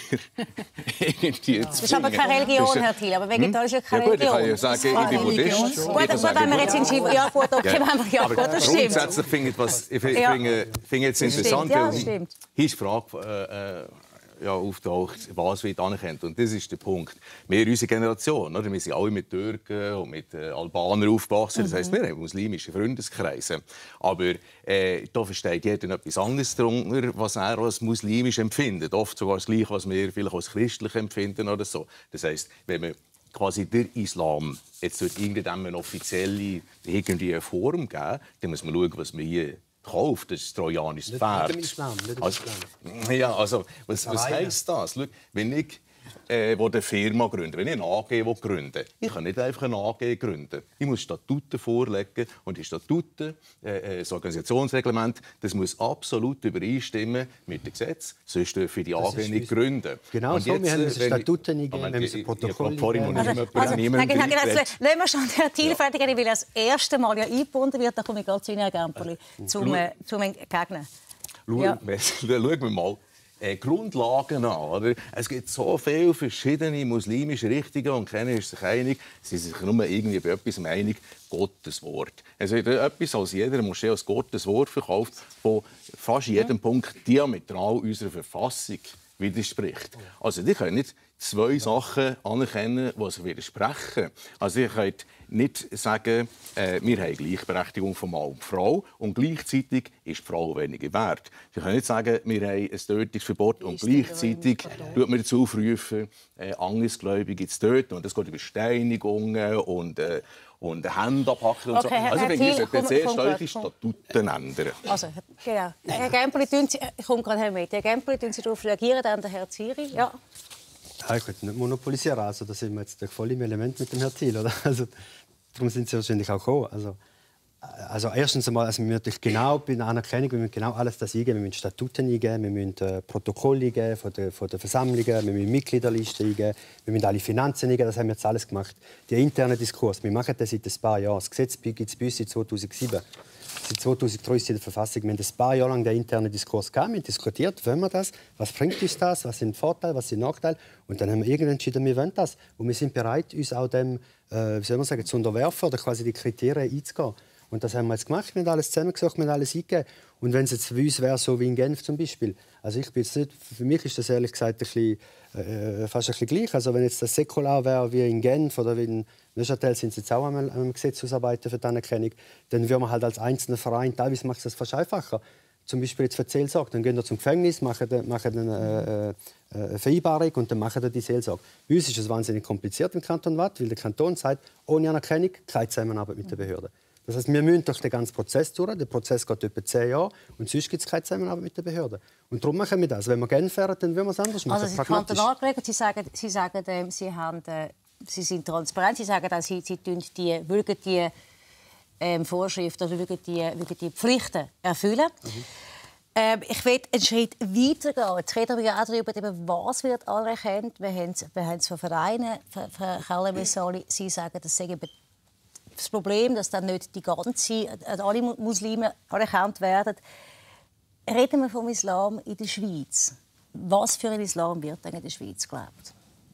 irgendwie Das ist aber keine Religion, Herr Thiel. Aber Vegetarier ist ja keine ja, gut, Religion. Ich kann ja sagen, ich bin Buddhist. Gut, gut, wenn wir jetzt in Schweiz... Ja, gut, okay, Ja. wenn wir... Ja, Aber gut, das stimmt. grundsätzlich finde ich, was, ich finde, Ja. finde, finde jetzt interessant, Stimmt, ja, weil das stimmt. hier ist die Frage äh, äh, ja, auftaucht, was wird anerkannt. Und das ist der Punkt. Wir, unsere Generation, oder? Wir sind alle mit Türken und mit äh, Albanern aufgewachsen. Das heisst, wir haben muslimische Freundeskreise. Aber äh, da versteht jeder etwas anderes darunter, was er als muslimisch empfindet. Oft sogar das Gleiche, was wir vielleicht als christlich empfinden oder so. Das heisst, wenn man quasi der Islam jetzt durch irgendeine offizielle irgendwie eine Form geben, dann muss man schauen, was wir hier kauft, das ist ein trojanisches Pferd. Nicht im Islam, nicht im also, Islam. ja, also, was, was heisst das? Schau, wenn ich äh, eine Firma gründe, wenn ich eine A G gründe, ich kann nicht einfach eine A G gründen. Ich muss Statuten vorlegen und die Statuten, äh, das Organisationsreglement, das muss absolut übereinstimmen mit dem Gesetz, sonst dürfen die A G nicht gründen. Genau und so, wir haben wenn Statuten ich- eingegeben, Moment, wir müssen ich- Protokolle ich- vorhin, wo eingeben. niemand- Also, niemand Herr Gena, reinredet. lassen wir schon den Thiel fertig, weil er das erste Mal ja eingebunden wird. Da komme ich gerade zu Ihnen, Herr Gemperli, zum, äh, zum Entgegnen. Schau, Ja. Schauen wir mal äh, Grundlagen an. Oder? Es gibt so viele verschiedene muslimische Richtungen und keiner ist sich einig. Sie sind sich nur irgendwie bei etwas einig, Gottes Wort. Es wird etwas als jeder Moschee als Gottes Wort verkauft, das fast in jedem Punkt diametral unserer Verfassung widerspricht. Also die können nicht zwei Sachen anerkennen, die sich widersprechen. Also ihr könnt nicht sagen, äh, wir haben Gleichberechtigung von Mann und Frau und gleichzeitig ist die Frau weniger wert. Sie können nicht sagen, wir haben ein Tötungsverbot und gleichzeitig tut man dazu aufrufen, äh, Andersgläubige zu töten. Und das geht über Steinigungen und, äh, und Hände abhacken und so. Okay, Herr- Also Herr ich finde, Thiel, wir sollten komm- sehr komm starke grad, komm. Statuten ändern. Also, genau. Herr Gemperli, tun Sie, ich komme gerade her mit. Herr Gemperli, tun Sie darauf reagieren, dann der Herr Ziri? Ja. Ja, ich könnte nicht monopolisieren. Also, da sind wir jetzt voll im Element mit dem Herrn Thiel. Oder? Also, darum sind Sie wahrscheinlich auch gekommen. Also, also erstens einmal, also wir müssen natürlich genau bei einer Anerkennung, wir müssen genau alles das eingeben. Wir müssen Statuten eingeben, wir müssen äh, Protokolle eingeben von der, von der Versammlungen, wir müssen Mitgliederlisten eingeben, wir müssen alle Finanzen eingeben. Das haben wir jetzt alles gemacht. Der interne Diskurs, wir machen das seit ein paar Jahren. Das Gesetz gibt es bei uns seit zweitausendsieben. Seit zweitausenddrei ist in der Verfassung. Wir haben ein paar Jahre lang den internen Diskurs gehabt, wir haben diskutiert, wollen wir das, was bringt uns das, was sind Vorteile, was sind Nachteile. Und dann haben wir irgendwann entschieden, wir wollen das. Und wir sind bereit, uns auch dem äh, wie soll man sagen, zu unterwerfen oder quasi die Kriterien einzugehen. Und das haben wir jetzt gemacht, wir haben alles zusammengesucht, wir haben alles eingegeben. Und wenn es jetzt für uns wäre, so wie in Genf zum Beispiel, also ich bin jetzt nicht, für mich ist das ehrlich gesagt ein bisschen, äh, fast ein bisschen gleich. Also wenn jetzt das säkular wäre wie in Genf oder wie in Neuchâtel, sind sie jetzt auch am, am Gesetz ausarbeiten für die Anerkennung, dann würden wir halt als einzelner Verein, teilweise macht es das fast einfacher. Zum Beispiel jetzt für die Seelsorge, dann gehen wir zum Gefängnis, machen, machen eine, äh, eine Vereinbarung und dann machen wir die Seelsorge. Bei uns ist es wahnsinnig kompliziert im Kanton Waadt, weil der Kanton sagt, ohne Anerkennung keine Zusammenarbeit mit der Behörde. Das heißt, wir müssen durch den ganzen Prozess durch. Der Prozess geht etwa zehn Jahre und sonst gibt es keine Zusammenarbeit mit der Behörde. Und darum machen wir das. Wenn wir Genf wären, dann würden wir es anders machen. Also Sie Kanton angelegt, Sie sagen, Sie, sagen ähm, Sie, haben, äh, Sie sind transparent, Sie sagen, dass Sie, Sie die, würden die ähm, Vorschriften oder würden die, würden die Pflichten erfüllen. Mhm. Ähm, ich will einen Schritt weiter gehen. Jetzt reden wir ja auch darüber, was wird anerkannt. Wir haben es von Vereinen, Frau Keller-Messali, Sie sagen, das sei das Problem, dass dann nicht die ganze, alle Muslime anerkannt werden. Reden wir vom Islam in der Schweiz. Was für ein Islam wird in der Schweiz gelebt?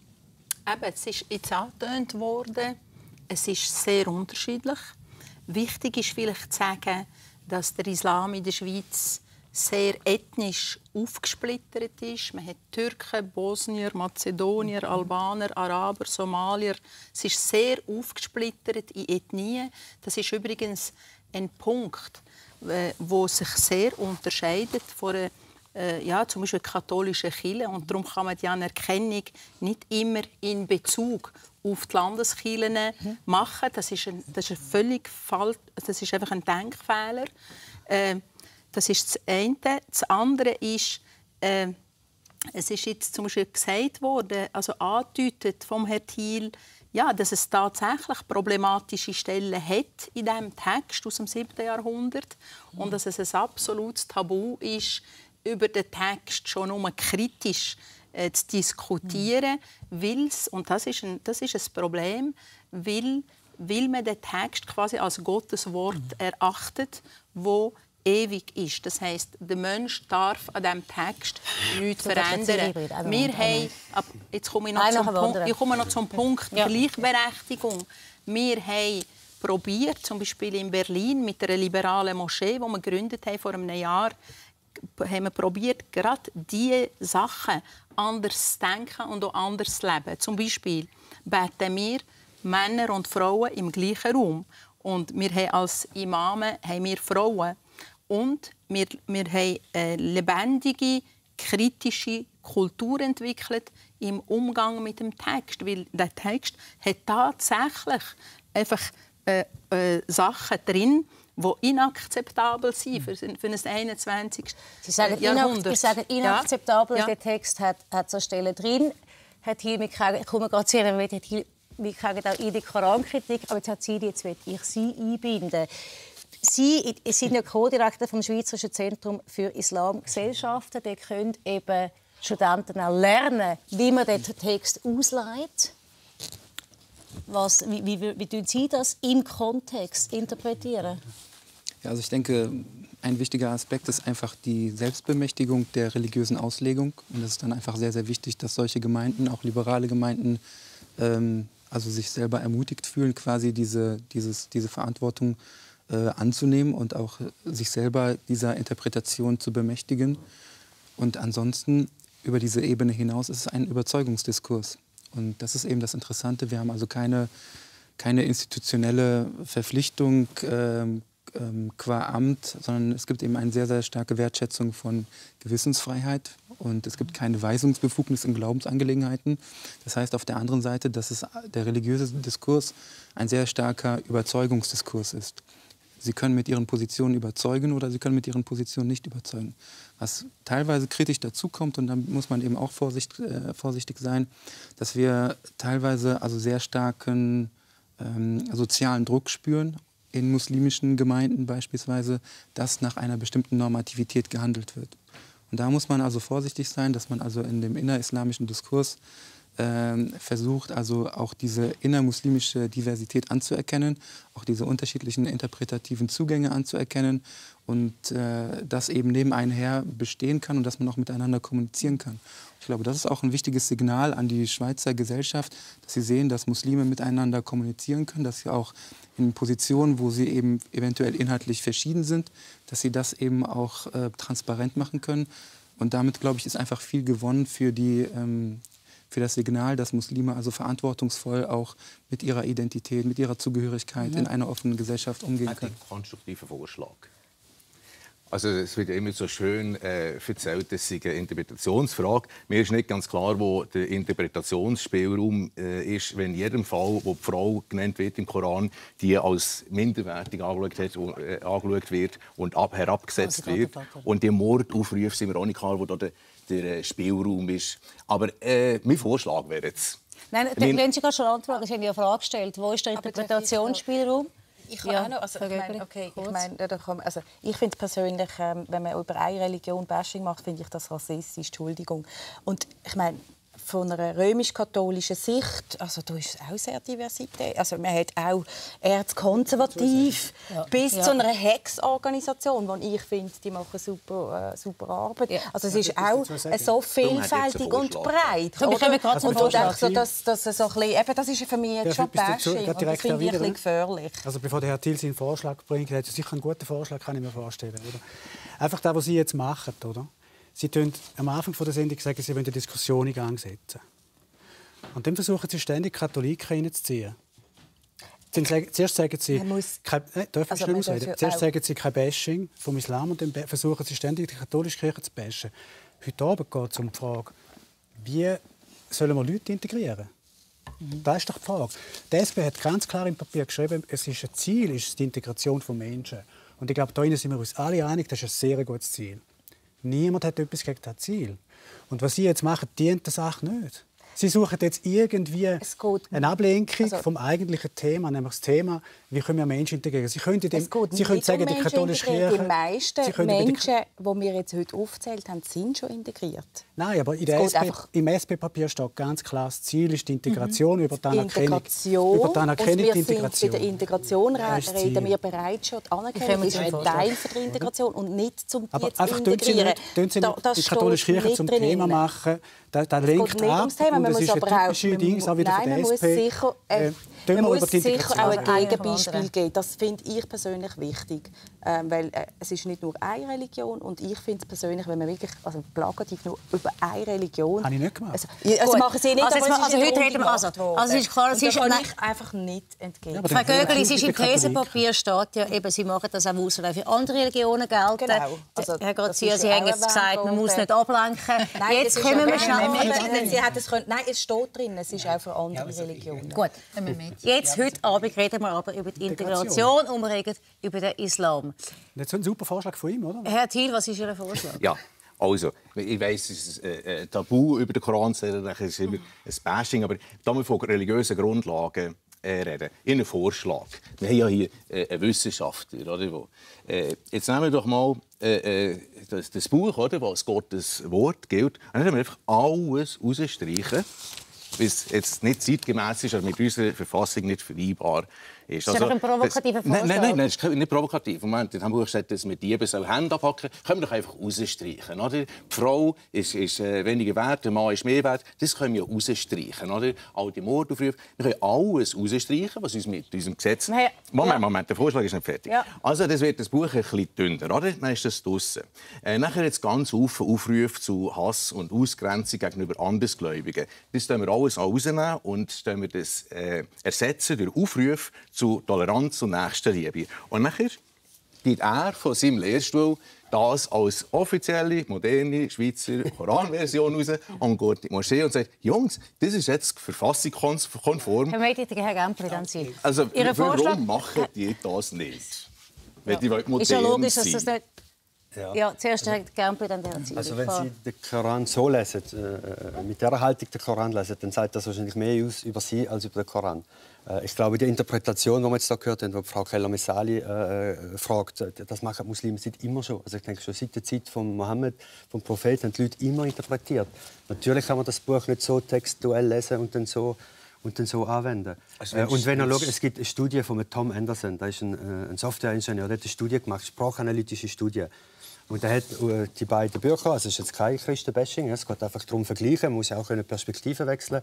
Eben, es ist jetzt angetönt worden. Es ist sehr unterschiedlich. Wichtig ist vielleicht zu sagen, dass der Islam in der Schweiz sehr ethnisch aufgesplittert ist. Man hat Türken, Bosnier, Mazedonier, Albaner, Araber, Somalier. Es ist sehr aufgesplittert in Ethnien. Das ist übrigens ein Punkt, wo sich sehr unterscheidet von einer, äh, ja, zum Beispiel katholischen Kirche. Und darum kann man die Anerkennung nicht immer in Bezug auf die Landeskirchen mhm. machen. Das ist ein, das ist ein völlig falsch, das ist einfach ein Denkfehler. Äh, Das ist das eine. Das andere ist, äh, es ist jetzt zum Beispiel gesagt worden, also angedeutet vom Herrn Thiel, ja, dass es tatsächlich problematische Stellen hat in diesem Text aus dem siebten Jahrhundert und dass es ein absolutes Tabu ist, über den Text schon nur kritisch äh, zu diskutieren, mhm. weil's, und das ist, ein, das ist ein Problem, weil, weil man den Text quasi als Gottes Wort mhm. erachtet, wo ewig ist. Das heisst, der Mensch darf an diesem Text nichts verändern. Wir haben, jetzt komme ich noch zum Punkt, ich komme noch zum Punkt ja. Gleichberechtigung. Wir haben probiert, zum Beispiel in Berlin mit einer liberalen Moschee, die wir gegründet haben vor einem Jahr, haben wir probiert, gerade diese Sachen anders zu denken und auch anders zu leben. Zum Beispiel beten wir Männer und Frauen im gleichen Raum. Und wir haben als Imame haben wir Frauen. Und wir, wir haben eine lebendige, kritische Kultur entwickelt im Umgang mit dem Text. Weil der Text hat tatsächlich einfach äh, äh, Sachen drin, die inakzeptabel sind für, für ein einundzwanzigsten Sie sagen, Jahrhundert. Sie sagen inakzeptabel, ja. der Text hat, hat so Stellen drin. Hat hier, ich komme gerade zu Ihnen, wir kriegen auch in die Korankritik, aber jetzt hat sie, jetzt will ich Sie einbinden. Sie sind ja Co-Direktor vom Schweizerischen Zentrum für Islamgesellschaften. Dort können eben Studenten auch lernen, wie man den Text auslegt. Was, wie, wie, wie tun Sie das im Kontext interpretieren? Ja, also ich denke, ein wichtiger Aspekt ist einfach die Selbstbemächtigung der religiösen Auslegung. Und es ist dann einfach sehr, sehr wichtig, dass solche Gemeinden, auch liberale Gemeinden, ähm, also sich selber ermutigt fühlen, quasi diese, dieses, diese Verantwortung äh, anzunehmen und auch sich selber dieser Interpretation zu bemächtigen. Und ansonsten, über diese Ebene hinaus, ist es ein Überzeugungsdiskurs. Und das ist eben das Interessante. Wir haben also keine, keine institutionelle Verpflichtung ähm, ähm, qua Amt, sondern es gibt eben eine sehr, sehr starke Wertschätzung von Gewissensfreiheit. Und es gibt keine Weisungsbefugnis in Glaubensangelegenheiten. Das heißt auf der anderen Seite, dass es, der religiöse Diskurs ein sehr starker Überzeugungsdiskurs ist. Sie können mit ihren Positionen überzeugen oder sie können mit ihren Positionen nicht überzeugen. Was teilweise kritisch dazukommt, und da muss man eben auch vorsichtig, äh, vorsichtig sein, dass wir teilweise also sehr starken ähm, sozialen Druck spüren, in muslimischen Gemeinden beispielsweise, dass nach einer bestimmten Normativität gehandelt wird. Und da muss man also vorsichtig sein, dass man also in dem innerislamischen Diskurs äh, versucht, also auch diese innermuslimische Diversität anzuerkennen, auch diese unterschiedlichen interpretativen Zugänge anzuerkennen und äh, das eben nebeneinher bestehen kann und dass man auch miteinander kommunizieren kann. Ich glaube, das ist auch ein wichtiges Signal an die Schweizer Gesellschaft, dass sie sehen, dass Muslime miteinander kommunizieren können, dass sie auch in Positionen, wo sie eben eventuell inhaltlich verschieden sind, dass sie das eben auch äh, transparent machen können. Und damit, glaube ich, ist einfach viel gewonnen für, die, ähm, für das Signal, dass Muslime also verantwortungsvoll auch mit ihrer Identität, mit ihrer Zugehörigkeit mhm. in einer offenen Gesellschaft umgehen können. Ein konstruktiver Vorschlag. Also es wird immer so schön äh, erzählt, das sei eine Interpretationsfrage. Mir ist nicht ganz klar, wo der Interpretationsspielraum äh, ist, wenn in jedem Fall, wo die Frau genannt wird im Koran, die als minderwertig angeschaut, hat, äh, angeschaut wird und ab, herabgesetzt also, wird. Und die Mordaufrufe sind mir auch nicht klar, wo da der, der Spielraum ist. Aber äh, mein Vorschlag wäre jetzt... Nein, mein... wenn Sie gerade schon antworten, ich habe ja eine Frage gestellt. Wo ist der Interpretationsspielraum? Ich kann ja, auch noch, also ich meine, okay, ich, meine, also ich finde persönlich, ähm, wenn man über eine Religion Bashing macht, finde ich das rassistisch, Entschuldigung. Und ich meine, von einer römisch-katholischen Sicht, also da ist es auch sehr Diversität. Also man hat auch erzkonservativ ja. bis ja. zu einer Hex-Organisation, die ich finde, die machen super, äh, super Arbeit. Ja. Also es ist ja, auch so vielfältig und breit. So, ich habe gerade so und denke, so, dass, dass so ein bisschen, eben, das ist für mich jetzt schon Bashing und das finde ich ein bisschen gefährlich. Also bevor der Herr Thiel seinen Vorschlag bringt, hat er sicher einen guten Vorschlag, kann ich mir vorstellen. Oder? Einfach das, was Sie jetzt machen, oder? Sie sagen am Anfang der Sendung, sagen, Sie wollen eine Diskussion in Gang setzen. Und dann versuchen Sie ständig Katholiken reinzuziehen. Zuerst sagen Sie, kein, äh, darf ich also schnell ausreden? Zuerst sagen Sie kein Bashing vom Islam und dann versuchen Sie ständig die katholische Kirche zu bashen. Heute Abend geht es um die Frage, wie sollen wir Leute integrieren? Mhm. Das ist doch die Frage. Die S P hat ganz klar im Papier geschrieben, es ist ein Ziel ist die Integration von Menschen. Und ich glaube, da sind wir uns alle einig, das ist ein sehr gutes Ziel. Niemand hat etwas gegen das Ziel. Und was Sie jetzt machen, dient der Sache nicht. Sie suchen jetzt irgendwie eine Ablenkung also, vom eigentlichen Thema, nämlich das Thema, wie können wir Menschen integrieren. Sie können, dem, Sie können sagen, um die katholische Kirche... Die meisten Menschen, die wir jetzt heute aufgezählt haben, sind schon integriert. Nein, aber in der S P, im S P-Papier steht ganz klar, das Ziel ist die Integration, mhm. über die Anerkennung. Integration. Über die Anerkennung, und wir die Integration. Sind bei der Integration reden wir bereits schon. Die Anerkennung ist ein Teil der Integration und nicht zum aber jetzt zu integrieren. Aber Sie nicht, da, die katholische Kirche zum Thema machen. Da, da lenkt ab. Thema. Man das ist ein typisches Ding, auch wieder nein, von der S P. Sicher, äh, man muss sicher auch ein Gegenbeispiel geben. Das finde ich persönlich wichtig. Ähm, weil äh, es ist nicht nur eine Religion. Und ich finde es persönlich, wenn man wirklich also plakativ nur über eine Religion... Habe ich nicht gemacht. Also, ja, also machen Sie nicht, also, aber jetzt, es ist also heute reden wir... Also, also es ist klar, es ist... kann ich einfach nicht entgegen. Ja, Frau Gögeli, es ist im Thesenpapier steht ja eben, Sie machen das auch aus, weil für andere Religionen gelten. Genau. Also, Herr Grazia, Sie haben jetzt gesagt, man muss nicht ablenken. Nein, jetzt kommen wir schnell... Sie hat es können, nein, es steht drin, es ist auch für andere ja, Religionen. Gut. Jetzt, heute Abend, reden wir aber über die Integration und wir reden über den Islam. Das ist ein super Vorschlag von ihm, oder? Herr Thiel, was ist Ihr Vorschlag? Ja, also, ich weiss, es ist ein äh, Tabu über den Koran zu reden, es ist immer ein Bashing, aber da wir von religiösen Grundlagen äh, reden, in einem Vorschlag. Wir haben ja hier äh, einen Wissenschaftler, oder, wo, äh, jetzt nehmen wir doch mal äh, das, das Buch, oder, wo es Gottes Wort gilt, und dann können wir einfach alles rausstreichen, weil es jetzt nicht zeitgemäß ist, aber mit unserer Verfassung nicht vereinbar ist. Das ist also, ein provokativer Vorschlag. Nein, nein, nein, das ist nicht provokativ. Moment, in Hamburg steht, dass wir Diebe Hände abhacken sollen. Können wir doch einfach rausstreichen. Oder? Die Frau ist, ist äh, weniger wert, der Mann ist mehr wert. Das können wir rausstreichen. Oder? All die Mordaufrufe. Wir können alles rausstreichen, was uns mit unserem Gesetz... Nein, Moment, ja. Moment, der Vorschlag ist nicht fertig. Ja. Also, das wird das Buch ein bisschen dünner. Oder? Dann ist das draussen. Äh, nachher jetzt ganz viele Aufrufe zu Hass und Ausgrenzung gegenüber Andersgläubigen. Das können wir alles rausnehmen und wir das äh, ersetzen durch Aufrufe zu Toleranz und Nächstenliebe. Und nachher gibt er von seinem Lehrstuhl das als offizielle, moderne Schweizer Koranversion raus und geht in die Moschee und sagt, Jungs, das ist jetzt verfassungskonform. Herr Mediator, Herr Gämpfli, dann Sie. Also, Ihre warum Vorschlag... machen die das nicht? Wenn ja. die modern ist ja logisch, dass das nicht... Ja. Ja, zuerst Herr Gämpfli, dann Herr Ziel. Also wenn Sie den Koran so lesen, äh, mit dieser Haltung den Koran lesen, dann sagt das wahrscheinlich mehr aus über Sie als über den Koran. Äh, ich glaube, die Interpretation, die wir jetzt da gehört haben, wo Frau Keller-Messali äh, fragt, das machen Muslime seit immer schon. Also ich denke schon seit der Zeit von Mohammed, vom Propheten, haben die Leute immer interpretiert. Natürlich kann man das Buch nicht so textuell lesen und dann so und dann so anwenden. Also, äh, und wenn ihr schaut, es gibt eine Studie von Tom Anderson, der ist ein, äh, ein Softwareingenieur, der hat eine Studie gemacht, sprachanalytische Studie. Und er hat äh, die beiden Bücher, also es ist jetzt kein Christenbashing, es geht einfach darum vergleichen, man muss ja auch eine Perspektive wechseln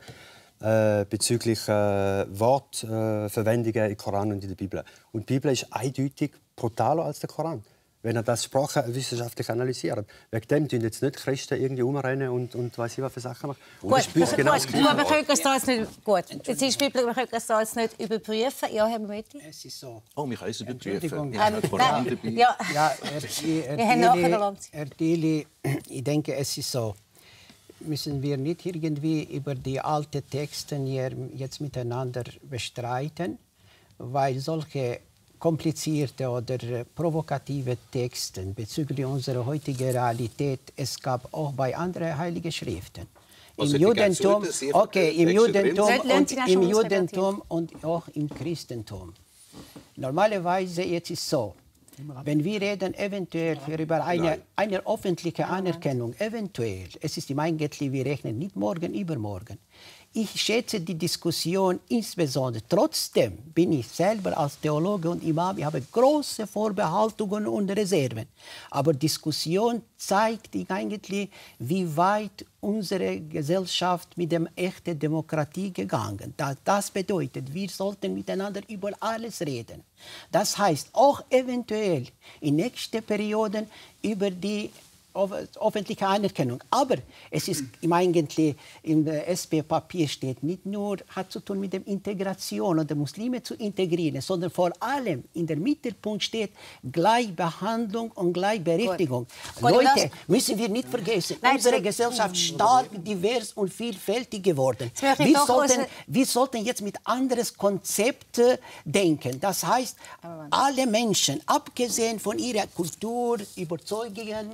äh, bezüglich äh, Wortverwendungen äh, im Koran und in der Bibel. Und die Bibel ist eindeutig brutaler als der Koran, wenn er das sprachwissenschaftlich analysiert. Wegen dem tun jetzt nicht Christen irgendwie rumrennen und, und weiss ich was für Sachen machen. Gut, das gut, genau gut, gut, wir können es da jetzt nicht... Gut, jetzt ist Bibel, wir können es da jetzt nicht überprüfen. Ja, Herr Metti? Es ist so. Oh, wir können es überprüfen. Ja, ähm, ja. ja, Herr, wir haben nachher Herr Dili, ich denke, es ist so. Müssen wir nicht irgendwie über die alten Texte jetzt miteinander bestreiten, weil solche komplizierte oder provokative Texte bezüglich unserer heutigen Realität es gab auch bei anderen heiligen Schriften. Im Judentum, okay, im Judentum und im Judentum und auch im Christentum. Normalerweise jetzt ist so, wenn wir reden eventuell über eine, eine öffentliche Anerkennung, eventuell, es ist im Eigentlichen, wir rechnen nicht morgen, übermorgen. Ich schätze die Diskussion insbesondere. Trotzdem bin ich selber als Theologe und Imam, ich habe große Vorbehaltungen und Reserven. Aber Diskussion zeigt eigentlich, wie weit unsere Gesellschaft mit der echten Demokratie gegangen. Das bedeutet, wir sollten miteinander über alles reden. Das heißt auch eventuell in nächsten Perioden über die öffentliche Anerkennung. Aber es ist im Eigentlichen im S P-Papier steht nicht nur hat zu tun mit der Integration oder Muslime zu integrieren, sondern vor allem in der Mittelpunkt steht Gleichbehandlung und Gleichberechtigung. Gut. Leute, müssen wir nicht vergessen, Nein, unsere Gesellschaft ist stark, divers und vielfältig geworden. Wir sollten, wir sollten jetzt mit anderes Konzept denken. Das heißt, alle Menschen, abgesehen von ihrer Kultur, Überzeugungen, Kultur,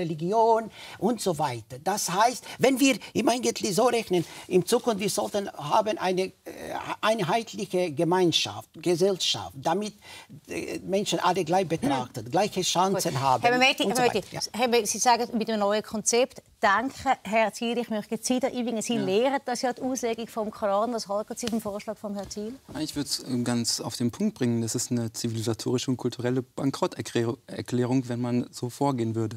Religion und so weiter. Das heißt, wenn wir im eigentlich so rechnen, in Zukunft wir sollten haben eine äh, einheitliche Gemeinschaft, Gesellschaft, damit äh, Menschen alle gleich betrachtet, gleiche Chancen Gut. haben. Herr Mehmeti, und so Herr Mehmeti, ja. Sie sagen mit einem neuen Konzept, danke, Herr Ziel, ich möchte Sie da übrigens, Sie ja. lehren das ja die Auslegung vom Koran. Was halten Sie vom Vorschlag von Herrn Ziel? Ich würde es ganz auf den Punkt bringen. Das ist eine zivilisatorische und kulturelle Bankrotterklärung, wenn man so vorgehen würde.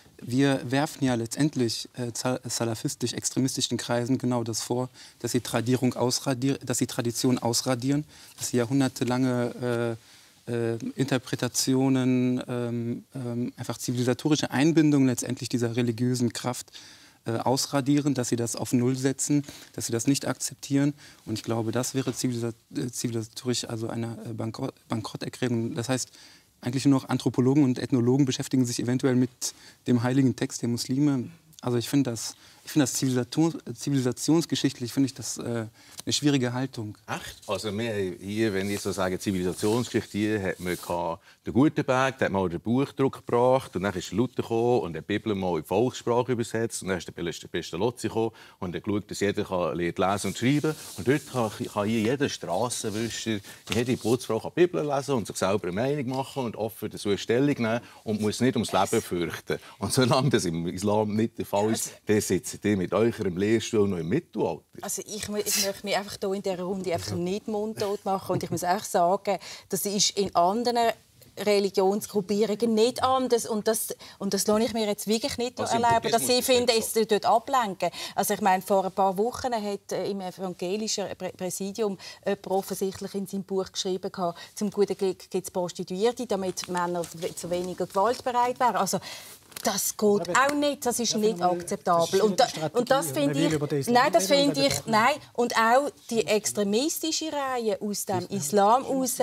Wir werfen ja letztendlich äh, salafistisch-extremistischen Kreisen genau das vor, dass sie, Tradierung ausradier dass sie Tradition ausradieren, dass sie jahrhundertelange äh, äh, Interpretationen, ähm, ähm, einfach zivilisatorische Einbindungen letztendlich dieser religiösen Kraft äh, ausradieren, dass sie das auf Null setzen, dass sie das nicht akzeptieren. Und ich glaube, das wäre zivilisat zivilisatorisch also eine äh, Bankrott Bankrotterklärung. Das heißt, eigentlich nur noch Anthropologen und Ethnologen beschäftigen sich eventuell mit dem heiligen Text der Muslime. Also ich finde das, ich finde das Zivilisation, zivilisationsgeschichtlich finde ich das äh, eine schwierige Haltung. Echt? Also wir hier, wenn ich so sage Zivilisationsgeschichte, hier hat man den Gutenberg, der hat mal den Buchdruck gebracht und dann ist Luther gekommen und die Bibel mal in Volkssprache übersetzt und dann ist der Pestalozzi gekommen und dann geschaut, dass jeder kann lesen und schreiben und dort kann, kann hier jeder Strassenwischer, jede Putzfrau kann die Bibel lesen und sich selber eine Meinung machen und offen dazu eine Stellung nehmen und muss nicht ums Leben fürchten. Und solange das im Islam nicht der Fall ist, dann sitzt ihr mit eurem Lehrstuhl noch im Mittelalter. Also ich, ich möchte mich einfach hier in dieser Runde einfach nicht mundtot machen und ich muss auch sagen, das ist in anderen Religionsgruppierungen nicht anders und das, und das lasse ich mir jetzt wirklich nicht also erlauben, dass sie finden, es dort ablenken. Also ich meine, vor ein paar Wochen hat im evangelischen Präsidium jemand offensichtlich in seinem Buch geschrieben, zum guten Glück gibt es Prostituierte, damit Männer zu weniger gewaltbereit wären. Also das geht auch nicht, das ist ja, nicht akzeptabel. Und, da, und das finde ich, nein, das finde ich, nein, und auch die extremistische Reihe aus dem Islam heraus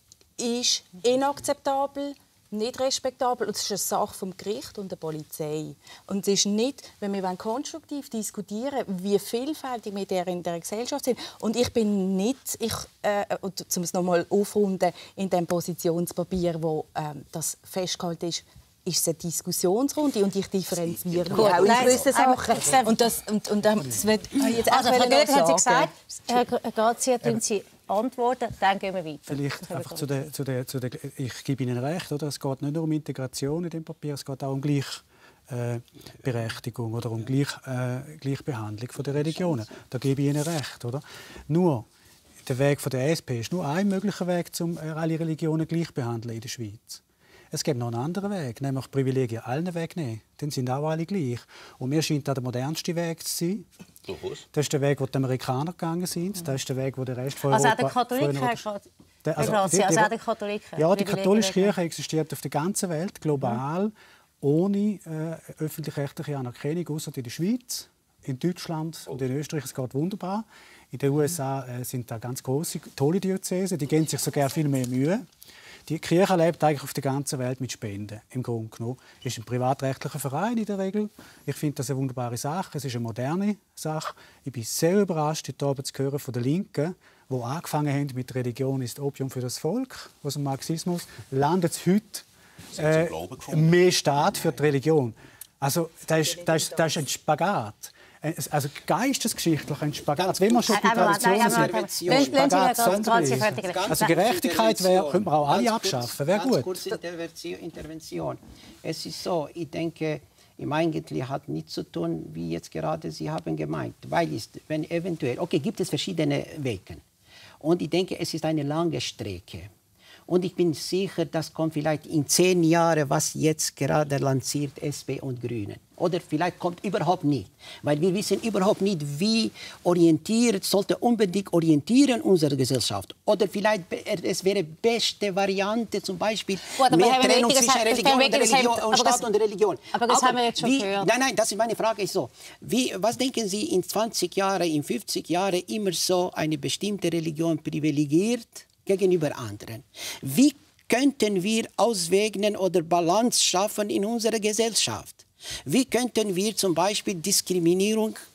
ist inakzeptabel, nicht respektabel und es ist eine Sache vom Gericht und der Polizei. Und es ist nicht, wenn wir konstruktiv diskutieren, wie vielfältig wir in der Gesellschaft sind. Und ich bin nicht, ich, äh, um es noch mal aufrunden, in dem Positionspapier, wo äh, das festgehalten ist, ist es eine Diskussionsrunde und ich differenziere mich auch in gewissen Sachen. Und das, und, und das wird jetzt also, Frau Göger hat sie gesagt, Herr Grazia, tun Sie antworten, dann gehen wir weiter. Vielleicht einfach zu der, zu der, zu der, ich gebe Ihnen recht, oder? Es geht nicht nur um Integration in dem Papier, es geht auch um Gleichberechtigung äh, oder um Gleich, äh, Gleichbehandlung von der Religionen. Da gebe ich Ihnen recht, oder? Nur der Weg von der S P ist nur ein möglicher Weg, um alle Religionen gleich zu behandeln in der Schweiz. Es gibt noch einen anderen Weg, nämlich Privilegien allen wegnehmen. Dann sind auch alle gleich. Und mir scheint das der modernste Weg zu sein. Das ist der Weg, den die Amerikaner gegangen sind. Das ist der Weg, wo der Rest von also Europa... Also auch der Katholiken? Der, also, also, die, also auch der Katholiken? Ja, die katholische Kirche existiert auf der ganzen Welt, global, mhm. ohne äh, öffentlich-rechtliche Anerkennung, außer in der Schweiz, in Deutschland oh. und in Österreich. Es geht wunderbar. In den U S A äh, sind da ganz große, tolle Diözesen. Die geben sich sogar viel mehr Mühe. Die Kirche lebt eigentlich auf der ganzen Welt mit Spenden, im Grunde genommen. Es ist ein privatrechtlicher Verein in der Regel. Ich finde das eine wunderbare Sache. Es ist eine moderne Sache. Ich bin sehr überrascht, heute Abend zu hören von den Linken, die angefangen haben mit «Religion ist Opium für das Volk», aus dem Marxismus, landet es heute äh, mehr Staat für die Religion. Also das ist, das ist, das ist ein Spagat. Also geistesgeschichtlich ein Spagat. Wenn man schon bei Traditionen sind, Spagat sonderlich. Also Gerechtigkeit wäre, könnte man auch alle abschaffen. Wäre gut. Kurze Intervention. Es ist so, ich denke, im Eigentlichen hat nichts zu tun, wie jetzt gerade Sie haben gemeint. Weil es, wenn eventuell, okay, gibt es verschiedene Wege. Und ich denke, es ist eine lange Strecke. Und ich bin sicher, das kommt vielleicht in zehn Jahren, was jetzt gerade lanciert S P und Grünen. Oder vielleicht kommt überhaupt nicht. Weil wir wissen überhaupt nicht, wie orientiert, sollte unbedingt orientieren unsere Gesellschaft. Oder vielleicht es wäre die beste Variante, zum Beispiel Gut, mehr Trennung zwischen Religion und, Religion und Staat und Religion. Aber das aber haben wir jetzt schon wie, gehört. Nein, nein, das ist meine Frage. Ist so. Wie, was denken Sie in zwanzig Jahren, in fünfzig Jahren immer so eine bestimmte Religion privilegiert gegenüber anderen? Wie könnten wir Auswägen oder Balance schaffen in unserer Gesellschaft? Wie könnten wir zum Beispiel Diskriminierung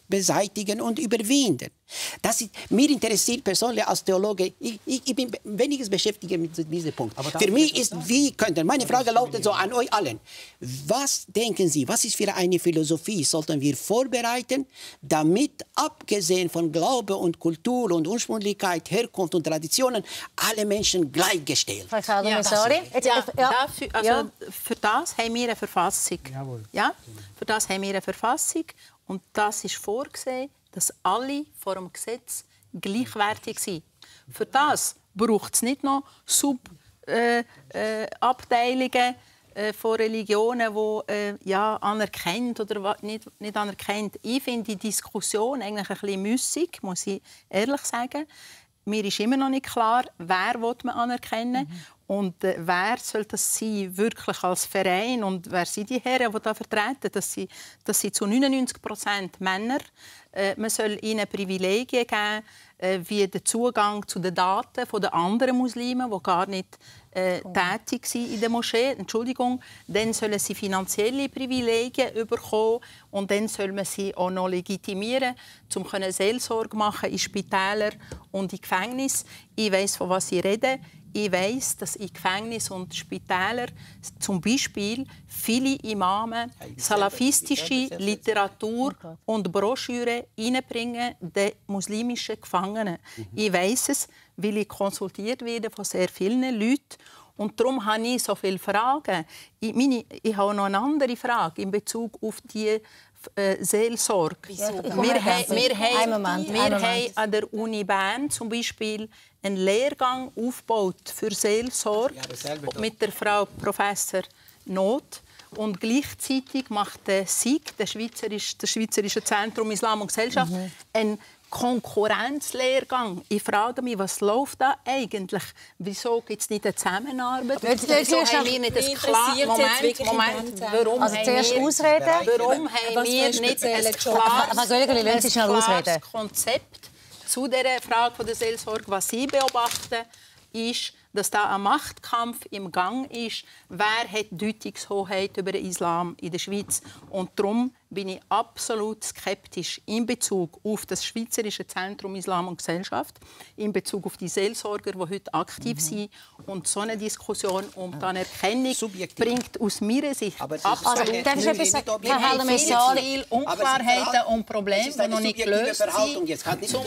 beseitigen und überwinden. Das ist, mir interessiert persönlich als Theologe, ich, ich, ich bin weniges beschäftigt mit diesem Punkt. Für mich ist, wie könnten, meine Frage lautet so an euch allen, was denken Sie, was ist für eine Philosophie sollten wir vorbereiten, damit, abgesehen von Glaube und Kultur und Ursprünglichkeit, Herkunft und Traditionen, alle Menschen gleichgestellt sind? Ja, sorry. Ja, dafür, also ja. Für das haben wir eine Verfassung. Jawohl. Ja, für das haben wir eine Verfassung und das ist vorgesehen, dass alle vor dem Gesetz gleichwertig sind. Für das braucht es nicht noch Subabteilungen äh, äh, von Religionen, die äh, ja, anerkennt oder nicht, nicht anerkennt. Ich finde die Diskussion eigentlich ein bisschen müssig, muss ich ehrlich sagen. Mir ist immer noch nicht klar, wer man anerkennen will. Mhm. Und äh, wer soll das sein, wirklich als Verein? Und wer sind die Herren, die da vertreten? Das sind, das sind zu neunundneunzig Prozent Männer. Äh, man soll ihnen Privilegien geben, äh, wie der Zugang zu den Daten von den anderen Muslimen, die gar nicht äh, tätig sind in der Moschee. Entschuldigung. Dann sollen sie finanzielle Privilegien bekommen und dann soll man sie auch noch legitimieren, um Seelsorge machen in Spitälern und in Gefängnissen. Ich weiss, von was ich rede. Ich weiss, dass in Gefängnissen und Spitälern zum Beispiel viele Imame salafistische Literatur und Broschüren einbringen den muslimischen Gefangenen. Ich weiss es, weil ich konsultiert werde von sehr vielen Leuten. Und darum habe ich so viele Fragen. Ich, meine, ich habe noch eine andere Frage in Bezug auf die äh, Seelsorge. Ja, wir haben, wir, haben, Moment, wir haben an der Uni Bern zum Beispiel einen Lehrgang aufgebaut für Seelsorge ja, mit der Frau Professor Not. Und gleichzeitig macht der S I G, der Schweizerische, das Schweizerische Zentrum Islam und Gesellschaft, mhm. einen Konkurrenzlehrgang. Ich frage mich, was läuft da eigentlich? Wieso gibt es nicht eine Zusammenarbeit? Wieso haben wir nicht ein klares Moment, Moment, warum also haben zuerst wir, ausreden. Warum haben wir nicht ein klares, ein klares Konzept zu dieser Frage der Seelsorge? Was Sie beobachten, ist, dass da ein Machtkampf im Gang ist. Wer hat Deutungshoheit über den Islam in der Schweiz? Und darum bin ich absolut skeptisch in Bezug auf das Schweizerische Zentrum Islam und Gesellschaft, in Bezug auf die Seelsorger, die heute aktiv mhm. sind. Und so eine Diskussion um die Anerkennung Subjektiv. bringt aus meiner Sicht aber absolut also, das ist etwas, wir haben viel, viel Unklarheiten und Probleme, die noch nicht gelöst sind, um die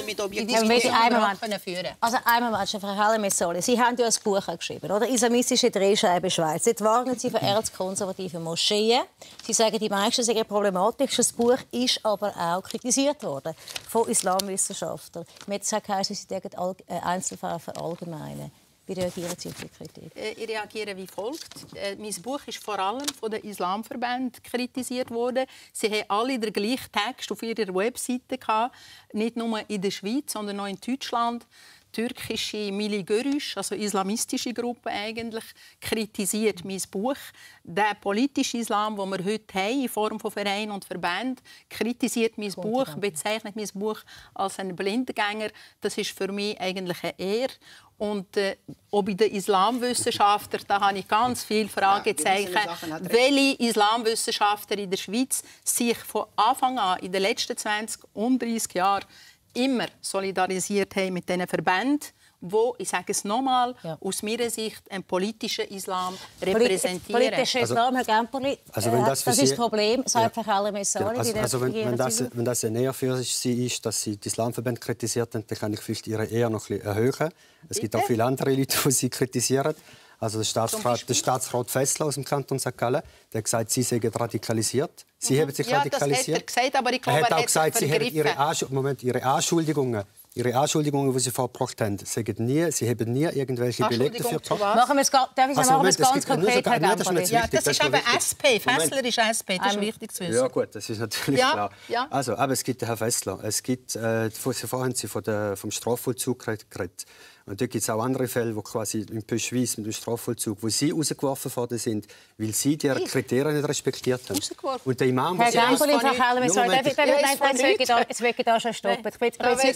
Diskussion führen. Also einmal, Frau Halle-Messoli, Sie haben ja ein Buch geschrieben, oder? «Islamistische Drehscheibe Schweiz». Jetzt warnen Sie für erzkonservative Moscheen. Sie sagen, die meisten sind problematisch. Das Buch ist aber auch kritisiert worden von Islamwissenschaftlern. Mit sagt, Sie sind Einzelfälle verallgemeinern. Wie reagieren Sie auf die Kritik? Ich reagiere wie folgt. Mein Buch ist vor allem von den Islamverbänden kritisiert worden. Sie haben alle den gleichen Text auf ihrer Webseite gehabt, nicht nur in der Schweiz, sondern auch in Deutschland. Türkische Milli Görüş, also islamistische Gruppe eigentlich, kritisiert mein Buch. Der politische Islam, den wir heute haben, in Form von Vereinen und Verbänden, kritisiert mein Buch, bezeichnet mein Buch als einen Blindgänger. Das ist für mich eigentlich eine Ehre. Und äh, auch bei den Islamwissenschaftlern, da habe ich ganz viele Fragezeichen. Ja, welche Islamwissenschaftler in der Schweiz sich von Anfang an, in den letzten zwanzig und dreissig Jahren, immer solidarisiert haben mit diesen Verbänden, wo, ich sage es nochmal, ja. aus meiner Sicht einen politischen Islam repräsentieren. Politischer Islam, Herr Gempoli, also, wenn das, das ist das Problem, sagt ja. Frau Halle-Messoli. Also, also wenn, wenn, das, wenn das eine Nähe für sie ist, dass sie die Islamverbände kritisiert haben, dann kann ich vielleicht ihre Ehe noch ein bisschen erhöhen. Es gibt auch viele andere Leute, die sie kritisieren. Also der Staatsrat, der Staatsrat Fessler aus dem Kanton Sankt Gallen, der hat gesagt, sie seien radikalisiert. Sie mhm. haben sich ja, radikalisiert. Das hat er gesagt, aber ich glaube, er hat er auch gesagt, sie haben ihre, Ansch Moment, ihre Anschuldigungen, ihre Anschuldigungen, die sie vorgebracht haben, sagen nie, sie haben nie irgendwelche Belege dafür gehabt. Machen wir es, darf ich also, machen wir es ganz konkret, Herr Gempoli? Ja, das ist aber S P. Fessler ist S P, das ist wichtig zu wissen. Ja gut, das ist natürlich ja, klar. Ja. Also, aber es gibt den Herrn Fessler. Es gibt, äh, vorhin haben Sie von der, vom Strafvollzug geredet. Und dort gibt es auch andere Fälle, wo quasi im Peuschweiss mit dem Strafvollzug, wo sie rausgeworfen worden sind, weil sie die Kriterien nicht respektiert haben. Und der Imam, Herr Gempoli, Frau Halle-Messoli, jetzt will ich da schon stoppen. Ich will jetzt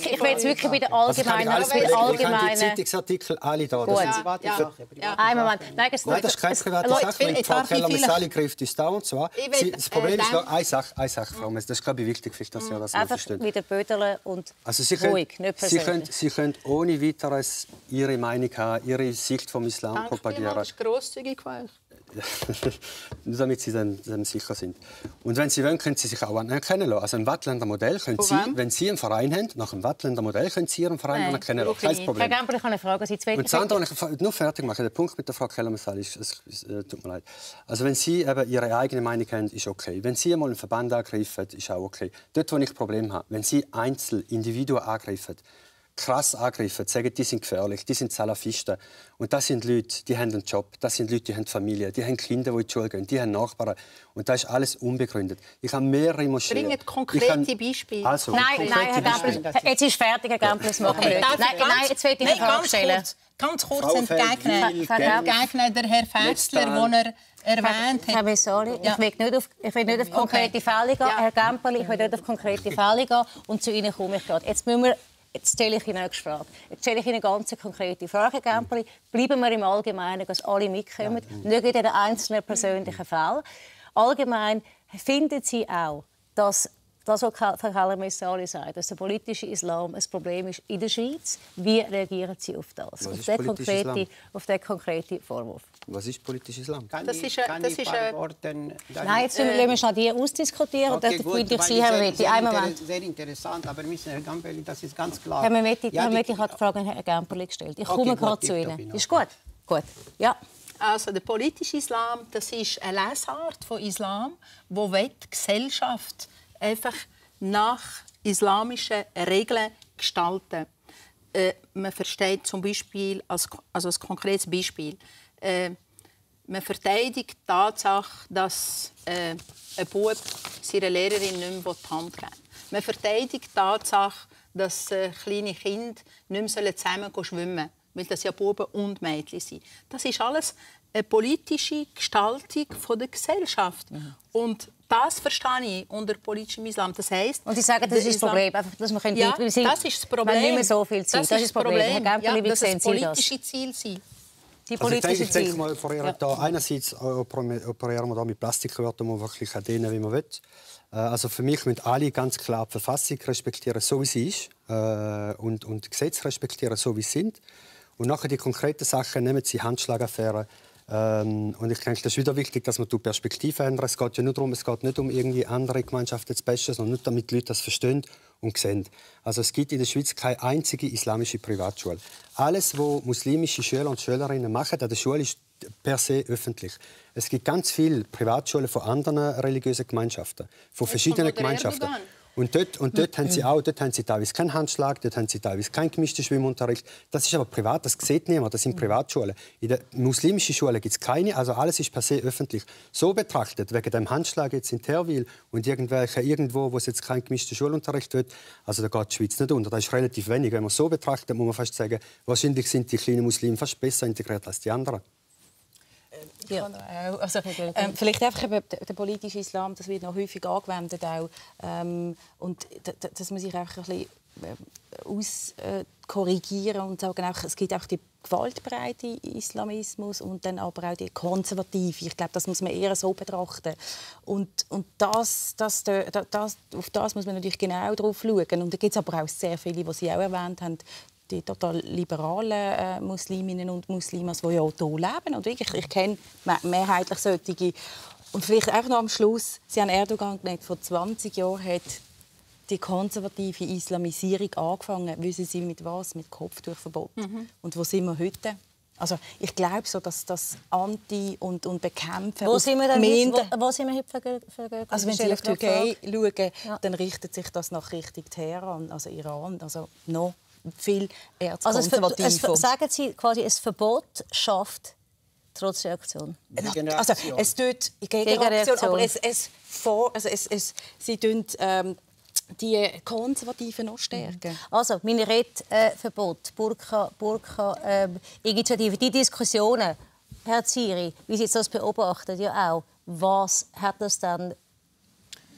jetzt wirklich bei der Also ich kann allgemeinen... alles belegen. Ich habe die allgemeine... Zeitungsartikel alle da. Gut. Das Ja, ja, ja. Ein Moment. Nein, das, Nein, das ist keine private Leute, Sache. Wenn Frau Keller-Messali greift uns da und zwar. will, Das Problem äh, ist noch eine Sache, eine Sache, Frau Mess. Das ist, glaube ich, wichtig, vielleicht, dass ihr das einfach versteht. wieder bödeln und Also Sie ruhig, können, nicht Sie, persönlich. können, Sie können ohne weiteres Ihre Meinung haben, Ihre Sicht vom Islam Danke propagieren. vielmals, das ist grosszügig von euch. Nur damit Sie dann, dann sicher sind. Und wenn Sie wollen, können Sie sich auch anerkennen lassen. Also im Wattländer Modell können Sie, wenn Sie einen Verein haben, nach dem Wattländer Modell können Sie Ihren Verein Nein, anerkennen lassen. Kein Problem. Herr Gamper, ich habe eine Frage. Sie zwei Und das andere, ich nur fertig machen. Der Punkt mit der Frau Keller-Messali ist, es, es äh, tut mir leid. Also wenn Sie eben Ihre eigene Meinung haben, ist okay. Wenn Sie einmal einen Verband angreifen, ist auch okay. Dort, wo ich ein Problem habe, wenn Sie einzeln Individuen angreifen, krass angreifen, sagen, die sind gefährlich, die sind Salafisten. Und das sind Leute, die haben einen Job, das sind Leute, die haben Familie, die haben Kinder, die in die Schule gehen, die haben Nachbarn. Und das ist alles unbegründet. Ich habe mehrere Moscheen. Bringt konkrete kann... Beispiele. Also, Nein, konkrete nein, Herr Beispiele. Gamper, jetzt ist fertig, Herr Gamper, das machen wir nicht. Darf ich Nein, ganz- nein, jetzt will ich eine Nein, Frage ganz stellen. kurz, ganz kurz Frau entgegnen. Feldwil, Entgegnen der Herr Fässler, den er erwähnt Herr hat. Messali, Ja. ich will nicht auf, ich will nicht auf konkrete Fälle gehen. Ja. Herr Gamperli, ich will nicht auf konkrete Fälle gehen. Und zu Ihnen komme ich gerade. Jetzt müssen wir... Jetzt stelle ich Ihnen eine nächste Frage. Jetzt stelle ich Ihnen eine ganz konkrete Frage, Herr Gamperli. Bleiben wir im Allgemeinen, dass alle mitkommen, ja. nicht in den einzelnen persönlichen Fällen. Allgemein finden Sie auch, dass das, was Frau Keller-Messali sagt, dass der politische Islam ein Problem ist in der Schweiz. Wie reagieren Sie auf das? Was Auf ist den, politischer konkreten, Islam? auf den konkreten Vorwurf? Was ist politischer Islam? Kann Das ich, ist, äh, kann das ich ist, ein äh, paar Worten... Nein, jetzt äh, lassen wir schnell die ausdiskutieren. Okay, und gut, dann würde ich weil Sie, sehr- Herr Metti, sehr einen inter- Moment. Sehr interessant, aber Mister Herr Gamperli, das ist ganz klar. Herr Metti, Ja, Herr die- Metti hat die Frage an Herrn Gamperli gestellt. Ich Okay, komme gut, gerade zu tipptopp, Ihnen. in Ist gut? Gut. Ja. Also der politische Islam, das ist eine Lesart von Islam, wo die Gesellschaft einfach nach islamischen Regeln gestalten. Äh, man versteht zum Beispiel als, also als konkretes Beispiel. Äh, man verteidigt die Tatsache, dass äh, ein Bub seiner Lehrerin nicht mehr die Hand geben will. Man verteidigt die Tatsache, dass äh, kleine Kinder nicht mehr zusammen schwimmen sollen, weil das ja Buben und Mädchen sind. Das ist alles eine politische Gestaltung der Gesellschaft. Mhm. Und das verstehe ich unter politischem Islam. Das heisst, und Sie sagen, das ist das Islam... Problem, einfach, dass wir Ja, wir sind, das ist das Problem. Wir haben nicht mehr so viel Zeit. Das, das ist das Problem. Problem. Herr Gamperli, Ja, wie dass sehen es Sie das? politische Ziele sind. Die Also ich denke, politischen ich denke Ziele. mal, operieren Ja. da einerseits operieren wir da mit Plastikwörtern, die wirklich denen, wie man will. Also für mich müssen alle ganz klar die Verfassung respektieren, so wie sie ist, und, und die Gesetze respektieren, so wie sie sind. Und nachher die konkreten Sachen, nehmen Sie Handschlagaffäre. Ähm, und ich denke, das ist wieder wichtig, dass man die Perspektive ändert. Es geht ja nur darum, es geht nicht um irgendwie andere Gemeinschaften zu bashen, sondern nur damit die Leute das verstehen und sehen. Also es gibt in der Schweiz keine einzige islamische Privatschule. Alles, was muslimische Schüler und Schülerinnen machen an der Schule, ist per se öffentlich. Es gibt ganz viele Privatschulen von anderen religiösen Gemeinschaften, von verschiedenen Gemeinschaften. Und dort, und dort haben sie auch, dort haben sie teilweise keinen Handschlag, dort haben sie teilweise keinen gemischten Schwimmunterricht. Das ist aber privat, das sieht niemand, das sind Privatschulen. In den muslimischen Schulen gibt es keine, also alles ist per se öffentlich. So betrachtet, wegen dem Handschlag jetzt in Terwil und irgendwelche, irgendwo, wo es jetzt keinen gemischten Schulunterricht wird, also da geht die Schweiz nicht unter. Das ist relativ wenig. Wenn man so betrachtet, muss man fast sagen, wahrscheinlich sind die kleinen Muslime fast besser integriert als die anderen. Ja. Also, ähm, vielleicht einfach eben der politische Islam, das wird noch häufig angewendet auch, ähm, und dass man sich einfach ein bisschen äh, auskorrigieren äh, und sagen auch, es gibt auch die gewaltbereite Islamismus und dann aber auch die konservative. Ich glaube, das muss man eher so betrachten. Und, und das, das, das, auf das muss man natürlich genau drauf schauen. Und da gibt es aber auch sehr viele, die Sie auch erwähnt haben, die total liberalen äh, Musliminnen und Muslime, die ja auch hier leben. Und wirklich, ich kenne mehrheitlich solche. Und vielleicht einfach noch am Schluss, Sie haben Erdogan genannt, vor zwanzig Jahren hat die konservative Islamisierung angefangen. Wissen Sie mit was? Mit Kopftuchverbot. Mhm. Und wo sind wir heute? Also ich glaube so, dass das Anti- und, und Bekämpfen... Wo sind wir denn Minder... heute? Wo, wo sind wir heute für, für, für Also wenn Sie auf die Türkei schauen, ja. dann richtet sich das nach Richtung Teheran, also Iran. Also noch viel Also erzkonservativ. es, es, sagen Sie quasi, ein Verbot schafft trotz Reaktion? Also es tut Gegenreaktion, aber es, es, vor, also es, es sie tun ähm, die Konservativen noch stärken. Also Minarettverbot, äh, Burka, Burka äh, Initiative, die Diskussionen, Herr Ziri, wie Sie das beobachten, ja auch, was hat das dann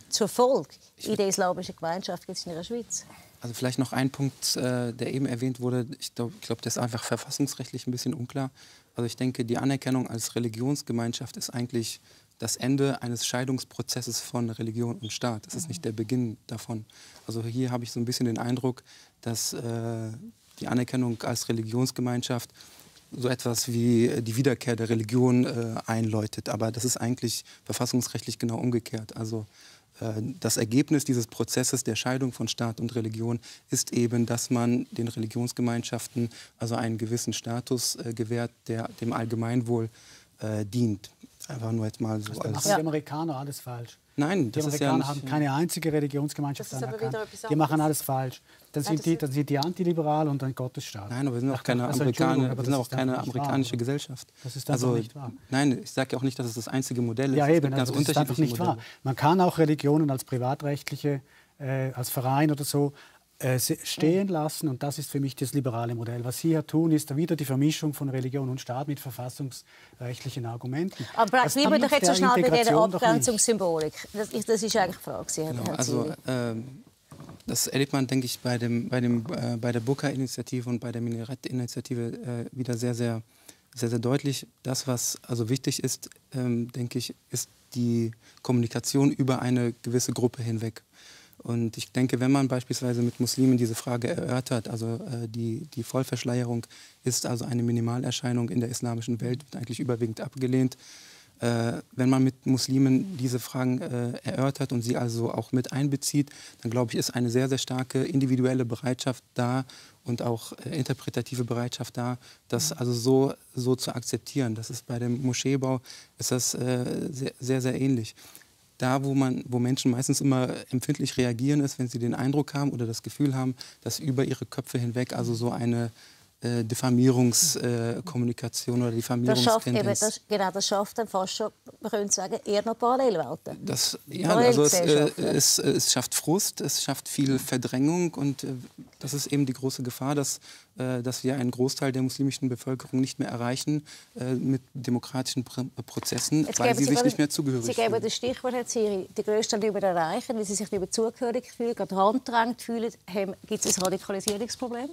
zur Folge in der islamischen Gemeinschaft gibt es in der Schweiz? Also vielleicht noch ein Punkt, äh, der eben erwähnt wurde. Ich glaube, glaub, der ist einfach verfassungsrechtlich ein bisschen unklar. Also ich denke, die Anerkennung als Religionsgemeinschaft ist eigentlich das Ende eines Scheidungsprozesses von Religion und Staat. Das ist nicht der Beginn davon. Also hier habe ich so ein bisschen den Eindruck, dass äh, die Anerkennung als Religionsgemeinschaft so etwas wie die Wiederkehr der Religion äh, einläutet. Aber das ist eigentlich verfassungsrechtlich genau umgekehrt. Also äh, das Ergebnis dieses Prozesses der Scheidung von Staat und Religion ist eben, dass man den Religionsgemeinschaften also einen gewissen Status äh, gewährt, der dem Allgemeinwohl äh, dient. Einfach nur jetzt mal so. Also, als machen die Amerikaner alles falsch? Nein, die das ist Amerikaner ja nicht, haben keine einzige Religionsgemeinschaft Das ist aber anerkannt. wieder etwas Die machen anderes. alles falsch. Dann sind, die, dann sind die antiliberal und ein Gottesstaat. Nein, aber wir sind auch keine, Also, Amerikaner, Entschuldigung, aber wir sind das auch ist keine einfach nicht amerikanische wahr. Gesellschaft. Das ist einfach also, nicht wahr. Nein, ich sage ja auch nicht, dass es das einzige Modell ist. Ja, Es eben, gibt ganz also das ist einfach unterschiedliche nicht wahr. Modelle. Man kann auch Religionen als privatrechtliche, äh, als Verein oder so äh, stehen lassen. Und das ist für mich das liberale Modell. Was Sie hier tun, ist wieder die Vermischung von Religion und Staat mit verfassungsrechtlichen Argumenten. Aber Das bleiben wir dient doch jetzt so der schnell bei dieser Integration doch nicht. Abgrenzungssymbolik. Das ist, das ist eigentlich die Frage. Herr Genau, Herr also Ziri. ähm, das erlebt man, denke ich, bei, dem, bei, dem, äh, bei der Burka-Initiative und bei der Minarett-Initiative äh, wieder sehr, sehr, sehr, sehr deutlich. Das, was also wichtig ist, ähm, denke ich, ist die Kommunikation über eine gewisse Gruppe hinweg. Und ich denke, wenn man beispielsweise mit Muslimen diese Frage erörtert, also äh, die, die Vollverschleierung ist also eine Minimalerscheinung in der islamischen Welt, wird eigentlich überwiegend abgelehnt. Äh, wenn man mit Muslimen diese Fragen äh, erörtert und sie also auch mit einbezieht, dann glaube ich, ist eine sehr, sehr starke individuelle Bereitschaft da und auch äh, interpretative Bereitschaft da, das also so, so zu akzeptieren. Das ist bei dem Moscheebau ist das äh, sehr, sehr, sehr ähnlich. Da, wo, man, wo Menschen meistens immer empfindlich reagieren, ist, wenn sie den Eindruck haben oder das Gefühl haben, dass über ihre Köpfe hinweg also so eine äh, Diffamierungskommunikation äh, oder Das schafft, eben, Diffamierungstendenz. das, genau, das schafft dann fast schon, man könnte sagen, eher noch Parallelwelten. Das, ja, also es, äh, Parallelgesellschaften. es, es schafft Frust, es schafft viel Verdrängung und äh, das ist eben die große Gefahr, dass, äh, dass wir einen Großteil der muslimischen Bevölkerung nicht mehr erreichen äh, mit demokratischen Pr Prozessen, Jetzt weil geben sie sich gerade- nicht mehr zugehörig Sie geben fühlen. das Stichwort, Herr Ziri, die Größten nicht mehr erreichen, weil sie sich nicht mehr zugehörig fühlen, gerade handgedrängt fühlen. Gibt es ein Radikalisierungsproblem?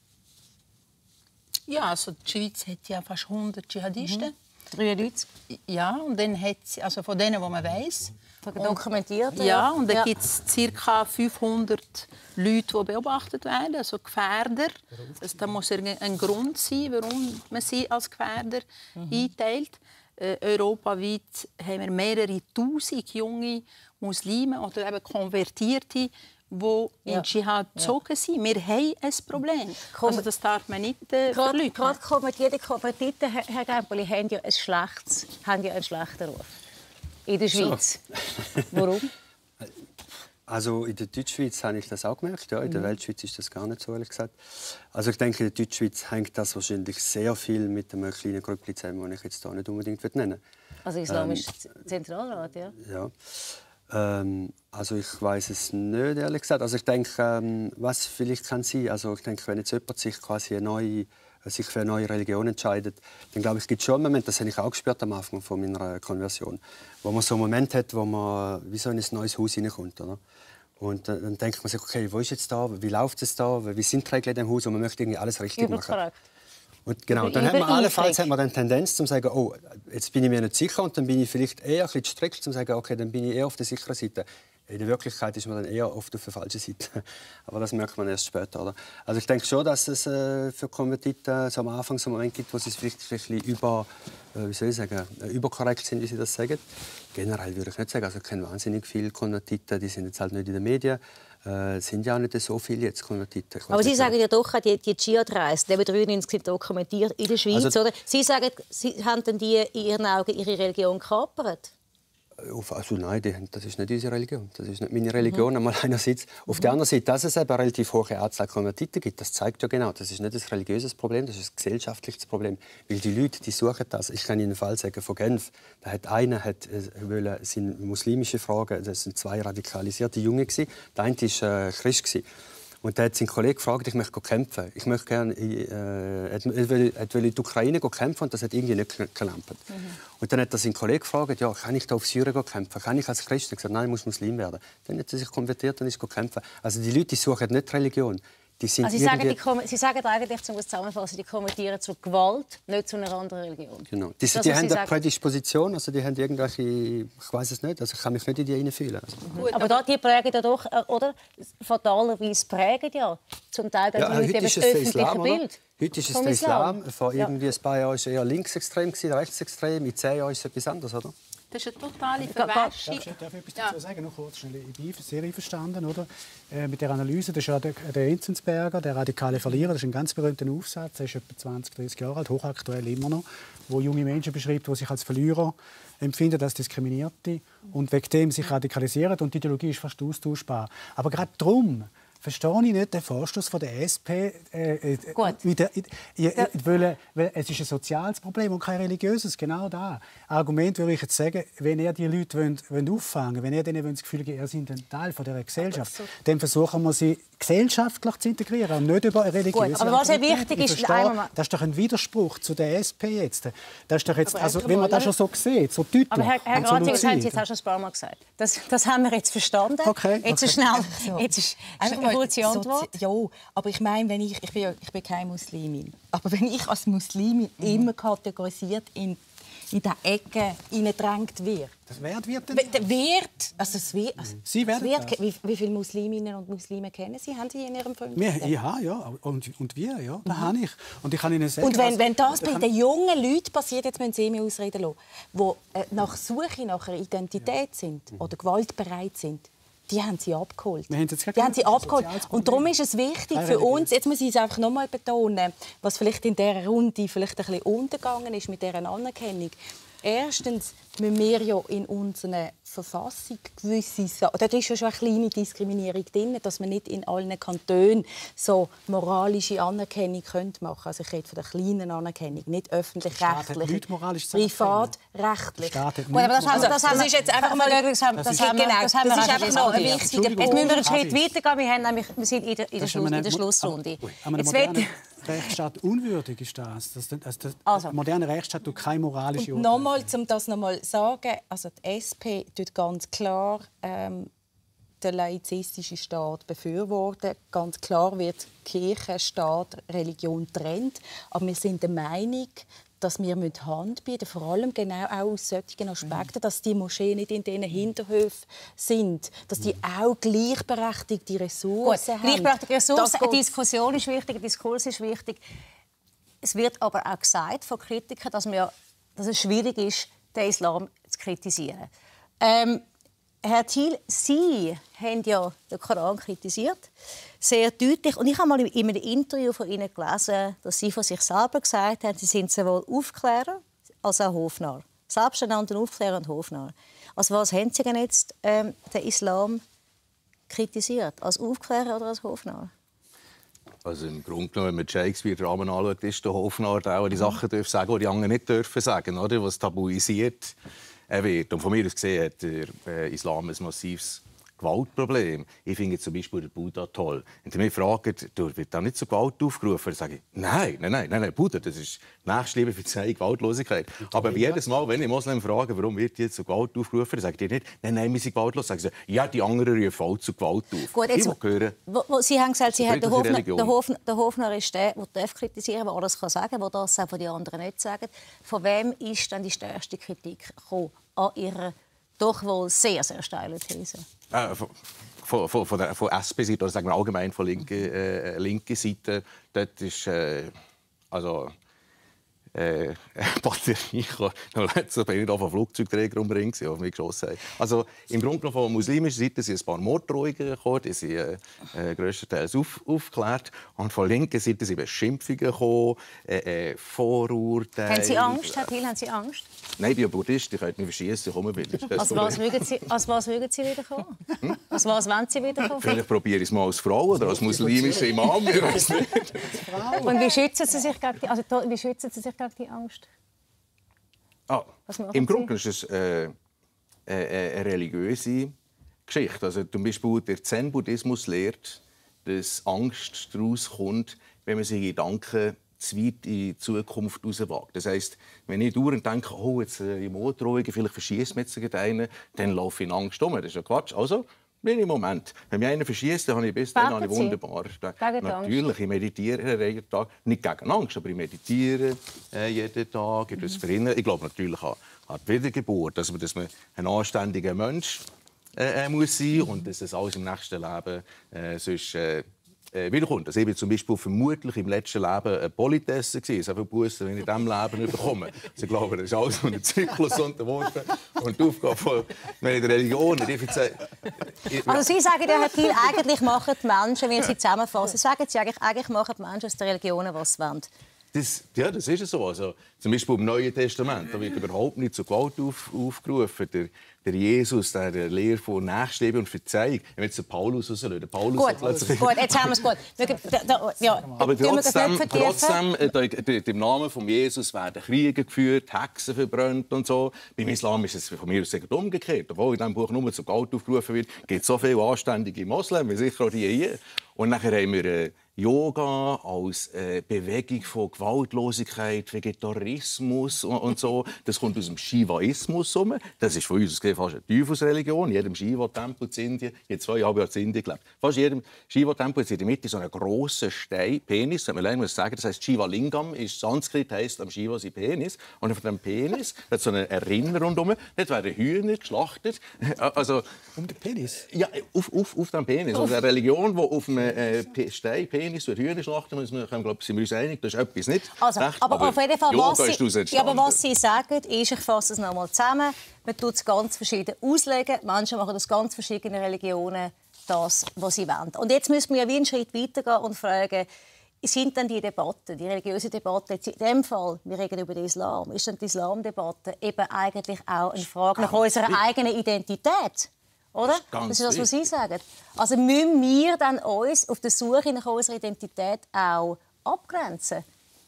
Ja, also die Schweiz hat ja fast hundert Dschihadisten. dreiundneunzig. Ja, und dann hat sie, also von denen, die man weiss. Von den Dokumentierten? Ja, und dann ja. gibt es ca. fünfhundert Leute, die beobachtet werden, also Gefährder. Also, da muss ein Grund sein, warum man sie als Gefährder mhm. einteilt. Äh, europaweit haben wir mehrere Tausend junge Muslime oder eben Konvertierte, die Ja. in Dschihad gezogen sind. Wir haben ein Problem. Komm- Also das darf man nicht äh, Gerade verleugnen. gerade Konvertierte Konvertiten, Herr Herr Gempeli, haben ja ein schlechtes, haben ja einen schlechten Ruf. In der Schweiz. Warum? Also in der Deutschschweiz habe ich das auch gemerkt. Ja. In der Weltschweiz ist das gar nicht so, ehrlich gesagt. Also ich denke, in der Deutschschweiz hängt das wahrscheinlich sehr viel mit einem kleinen Grüppchen zusammen, das ich jetzt hier nicht unbedingt nennen will. Also Islamischer Zentralrat, ja. Ja. Ähm, also ich weiß es nicht, ehrlich gesagt. Also ich denke, ähm, was vielleicht kann sein, also ich denke, wenn jetzt jemand sich quasi eine neue, sich für eine neue Religion entscheidet, dann glaube ich, es gibt schon einen Moment, das habe ich auch gespürt am Anfang von meiner Konversion, wo man so einen Moment hat, wo man wie so in ein neues Haus hineinkommt, oder? Und äh, dann denkt man sich, okay, wo ist jetzt da, wie läuft es da, wie sind die Regeln in dem Haus und man möchte irgendwie alles richtig machen. Überkorrekt. Und genau, Über- dann hat man übereifrig. allenfalls hat man dann Tendenz zu sagen, oh, jetzt bin ich mir nicht sicher und dann bin ich vielleicht eher ein bisschen strikt zu sagen, okay, dann bin ich eher auf der sicheren Seite. In der Wirklichkeit ist man dann eher oft auf der falschen Seite. Aber das merkt man erst später. Oder? Also ich denke schon, dass es äh, für Konvertiten so am Anfang so einen Moment gibt, wo sie vielleicht ein bisschen über, äh, wie soll ich sagen, äh, überkorrekt sind, wie sie das sagen. Generell würde ich nicht sagen. Also ich kenne wahnsinnig viele Konvertiten, die sind jetzt halt nicht in den Medien. Es äh, sind ja auch nicht so viele jetzt Konvertiten. Ich weiss Aber Sie nicht, sagen ja doch, die, die Dschihad-Reise, die dreiundneunzig sind dokumentiert in der Schweiz, Also- oder? Sie sagen, Sie haben denn die in Ihren Augen ihre Religion gekapert? Auf, also nein, die, das ist nicht unsere Religion. Das ist nicht meine Religion. Mhm. Einmal einerseits. Auf der anderen Seite, dass es eben eine relativ hohe Anzahl Konvertiten gibt, das zeigt ja genau, das ist nicht ein religiöses Problem, das ist ein gesellschaftliches Problem. Weil die Leute, die suchen das. Ich kann Ihnen einen Fall sagen von Genf. Da hat einer hat, äh, wollen, sind muslimische Fragen. Das sind zwei radikalisierte Junge gewesen. Der eine war äh, Christ gewesen. Und da hat sein Kollege gefragt, ich möchte kämpfen. Ich möchte gerne, äh, er will, er will in die Ukraine kämpfen und das hat irgendwie nicht geklappt. Mhm. Und dann hat er seinen Kollegen gefragt, ja, kann ich da auf Syrien kämpfen? Kann ich als Christ? Er hat gesagt, nein, ich muss Muslim werden. Dann hat er sich konvertiert und ist kämpfen. Also die Leute die suchen nicht Religion. Die sind also Sie, sagen, die, Sie sagen eigentlich, um es zusammenzufassen, die konvertieren zur Gewalt, nicht zu einer anderen Religion. Genau. Die, das, die haben eine Prädisposition, also die haben irgendwelche, ich weiß es nicht, also ich kann mich nicht in die hineinfühlen. Also. Mhm. Aber da, die prägen ja doch, oder? Fatalerweise prägen ja zum Teil ja, die Leute das öffentliche Islam, Bild. Heute ist es der Islam. Vor irgendwie ein paar Jahren war es eher linksextrem, rechtsextrem. In zehn Jahren ist es etwas anderes, oder? Das ist eine totale Verwäschung. Darf ich, darf ich etwas dazu sagen? Noch kurz, schnell. Ich bin sehr einverstanden, oder? Äh, mit der Analyse. Das ist ja der, der Enzensberger, der radikale Verlierer. Das ist ein ganz berühmter Aufsatz. Er ist etwa zwanzig, dreißig Jahre alt, hochaktuell immer noch, wo junge Menschen beschreibt, die sich als Verlierer empfinden, als Diskriminierte und wegen dem sich radikalisieren. Und die Ideologie ist fast austauschbar. Aber gerade darum verstehe ich nicht den Vorstoß von der S P. Äh, Gut. Wieder, ich, ich, ich, weil, weil es ist ein soziales Problem und kein religiöses. Genau da. Argument würde ich jetzt sagen, wenn ihr die Leute wollt, wollt auffangen, wenn ihr denen das Gefühl gebt, ihr seid ein Teil von dieser Gesellschaft, so. Dann versuchen wir sie gesellschaftlich zu integrieren und nicht über eine religiöse. Gut, aber was sehr wichtig ist, verstehe, das ist doch ein Widerspruch zu der S P jetzt. Das ist doch jetzt, also, wenn man das schon so sieht, so deutlich. Aber Herr, Herr so Grazi, das haben Sie jetzt auch schon ein paar Mal gesagt. Das, das haben wir jetzt verstanden. Okay, jetzt okay. ist schnell. So. Jetzt ist eine kurze Antwort. Ja, aber ich meine, wenn ich, ich bin ja, ich bin keine Muslimin, aber wenn ich als Muslimin mhm. immer kategorisiert in in diese Ecke hineingedrängt wird. Das wird, wird denn? Wird, also es wird, also Sie werden es wird, das. Wie, wie viele Musliminnen und Muslime kennen Sie? Haben Sie in Ihrem Freundeskreis? Ja, ja, und, und wir, ja, das mhm. habe ich. Und ich kann Ihnen sagen, und wenn, wenn das also, bei den jungen Leuten passiert, jetzt müssen Sie mich ausreden lassen, die äh, nach Suche nach einer Identität sind oder gewaltbereit sind, die haben sie abgeholt. Wir haben jetzt die haben sie abgeholt. Und darum ist es wichtig für uns, jetzt muss ich es einfach noch mal betonen, was vielleicht in dieser Runde vielleicht ein bisschen untergegangen ist mit dieser Anerkennung. Erstens müssen wir ja in unserer Verfassung gewisse Sachen... Da ist ja schon eine kleine Diskriminierung drin, dass man nicht in allen Kantonen so moralische Anerkennung machen könnte. Also ich rede von der kleinen Anerkennung, nicht öffentlich-rechtlich, privatrechtlich. Aber das, also, das, das ist jetzt einfach mal... Das, haben, das, das, haben, genau, das, haben das ist einfach noch ein wichtiger Punkt. Jetzt müssen wir einen Schritt weitergehen. Wir, haben nämlich, wir sind in der, in der, Schluss, in der Schlussrunde. Jetzt wird Rechtsstaat unwürdig ist das. das, das, das also. Moderne Rechtsstaat tut keine moralische Urteile. Nochmal, um das nochmal zu sagen, also die S P tut ganz klar ähm, den laizistischen Staat befürworten. Ganz klar wird Kirche, Staat, Religion getrennt. Aber wir sind der Meinung, dass wir Hand bieten müssen, vor allem genau auch aus solchen Aspekten, dass die Moscheen nicht in diesen Hinterhöfen sind, dass die auch gleichberechtigte Ressourcen Gut, haben. Gleichberechtigte Ressourcen, eine Diskussion ist wichtig, ein Diskurs ist wichtig. Es wird aber auch gesagt von Kritikern, dass, wir, dass es schwierig ist, den Islam zu kritisieren. Ähm, Herr Thiel, Sie haben ja den Koran kritisiert, sehr deutlich. Und ich habe mal in einem Interview von Ihnen gelesen, dass Sie von sich selber gesagt haben, Sie sind sowohl Aufklärer als auch Hofnarr. Selbsternannter Aufklärer und Hofnarr. Also was haben Sie denn jetzt ähm, den Islam kritisiert? Als Aufklärer oder als Hofnarr? Also im Grunde genommen, wenn man Shakespeare Dramen anschaut, ist der Hofnarr der, der die Sachen mhm. sagen, die die anderen nicht dürfen sagen, oder? Was tabuisiert wird. Und von mir aus gesehen hat der äh, Islam ein massives Gewaltproblem. Ich finde zum Beispiel den Buddha toll. Wenn Sie mich fragen, wird da nicht zur Gewalt aufgerufen, dann sage ich, nein, nein, nein, nein, Buddha, das ist Nächstenliebe für die Gewaltlosigkeit. Aber jedes Mal, wenn ich Muslim frage, warum wird jetzt zur Gewalt aufgerufen, dann sagen die nicht, nein, nein, wir sind gewaltlos. Sagen sie, ja, die anderen rufen auch zur Gewalt auf. Gut, jetzt, ich hören, wo, wo Sie haben gesagt, Sie haben, der, Hofner, der, Hofner, der Hofner ist der, der kritisieren darf, der alles kann sagen kann, der das auch von den anderen nicht sagen. Von wem ist dann die stärkste Kritik gekommen an Ihrer doch wohl sehr, sehr steile These? Äh, von, von, von, von, der, von S P-Seite oder sagen wir allgemein von linker äh, linke Seite, dort ist äh, also äh, Batterie, noch letztes bin ich auf einen Flugzeugträger umringt, die auf mich geschossen haben. Also im Grunde genommen von muslimischer Seite sind ein paar Morddrohungen gekommen, die sind äh, äh, grösstenteils auf, aufgeklärt. Und von linker Seite sind Beschimpfungen gekommen, äh, äh, Vorurteile. Haben Sie Angst, Herr Thiel, haben Sie Angst? Nein, ich bin Buddhist, ich könnte mich verschießen, kommen wieder. Als was, würden Sie, als was würden Sie wiederkommen? Hm? Als was wollen Sie wiederkommen? Vielleicht probiere ich es mal als Frau oder als muslimische Imam, ich weiß nicht. Und wie schützen Sie sich gegen die, also, wie schützen Sie sich gegen die Angst? Ah, im Grunde ist es äh, äh, eine religiöse Geschichte. Also, zum Beispiel der Zen-Buddhismus lehrt, dass Angst daraus kommt, wenn man sich Gedanken zu weit in die Zukunft rauswagt. Das heisst, wenn ich dauernd denke, oh, jetzt äh, im Motorrollung, vielleicht verschießt mir jetzt einen, dann laufe ich in Angst um. Das ist ja Quatsch. Also, im Moment. Wenn mich einer verschießt, dann habe ich bis dann habe ich wunderbar. Natürlich, ich meditiere jeden Tag. Nicht gegen Angst, aber ich meditiere äh, jeden Tag. Ich, mhm. ich glaube natürlich an, an die Wiedergeburt, dass man, dass man ein anständiger Mensch äh, muss sein muss und dass das alles im nächsten Leben äh, sonst, äh, Äh, wiederkommt. Also ich bin zum Beispiel vermutlich im letzten Leben eine Politesse gewesen. So viele Bussen, wie ich in diesem Leben nicht bekomme. Also ich glaube, das ist alles von einem Zyklus unterworfen. Und die Aufgabe von der Religion. Also Sie sagen, Herr Thiel, eigentlich machen die Menschen, wenn Sie zusammenfassen, sagen Sie eigentlich, eigentlich machen die Menschen aus der Religion, was sie wollen. Das, ja, das ist so. Also, zum Beispiel im Neuen Testament da wird überhaupt nicht zur Gewalt auf, aufgerufen. Der, der Jesus, der, der Lehre von Nächstenliebe und Verzeihung. Wenn jetzt den Paulus rauslösen. Paulus gut, plötzlich... gut, jetzt haben wir es gut. Da, da, ja, aber trotzdem, trotzdem äh, im Namen von Jesus werden Kriege geführt, Hexen verbrannt und so. Beim Islam ist es von mir aus umgekehrt. Obwohl in diesem Buch nur zur Gewalt aufgerufen wird, gibt es so viele anständige Moslems, sicher auch die hier. Und nachher haben wir... Äh, Yoga als äh, Bewegung von Gewaltlosigkeit, Vegetarismus und, und so. Das kommt aus dem Shivaismus. Das ist von uns fast eine Teufelsreligion. In jedem Shiva-Tempel in Indien, ich habe zweieinhalb Jahre in Indien gelebt. Fast in jedem Shiva-Tempel ist in der Mitte so ein grosser Stein, Penis. Das man muss sagen. Das heißt Shiva-Lingam ist Sanskrit, heisst am Shiva sein Penis. Und auf dem Penis hat so einen Erinner rundherum. Dort werden Hühner geschlachtet. Also, um den Penis? Ja, auf, auf, auf dem Penis. Also eine Religion, die auf einem äh, Stein Penis und Hühner schlachten, müssen wir, glaub, sind wir uns einig, das ist etwas nicht also, recht, aber, aber auf jeden Fall, was Sie, ja, aber was Sie sagen, ist, ich fasse es noch einmal zusammen, man tut es ganz verschieden auslegen, Menschen machen aus ganz verschiedenen Religionen das, was sie wollen. Und jetzt müssen wir ja wie einen Schritt weitergehen und fragen, sind dann die Debatten, die religiöse Debatte, in dem Fall, wir reden über den Islam, ist dann die Islamdebatte eben eigentlich auch eine Frage nach unserer eigenen Identität? Oder? Das ist, das ist das, was Sie sagen. Also müssen wir dann uns auf der Suche nach unserer Identität auch abgrenzen?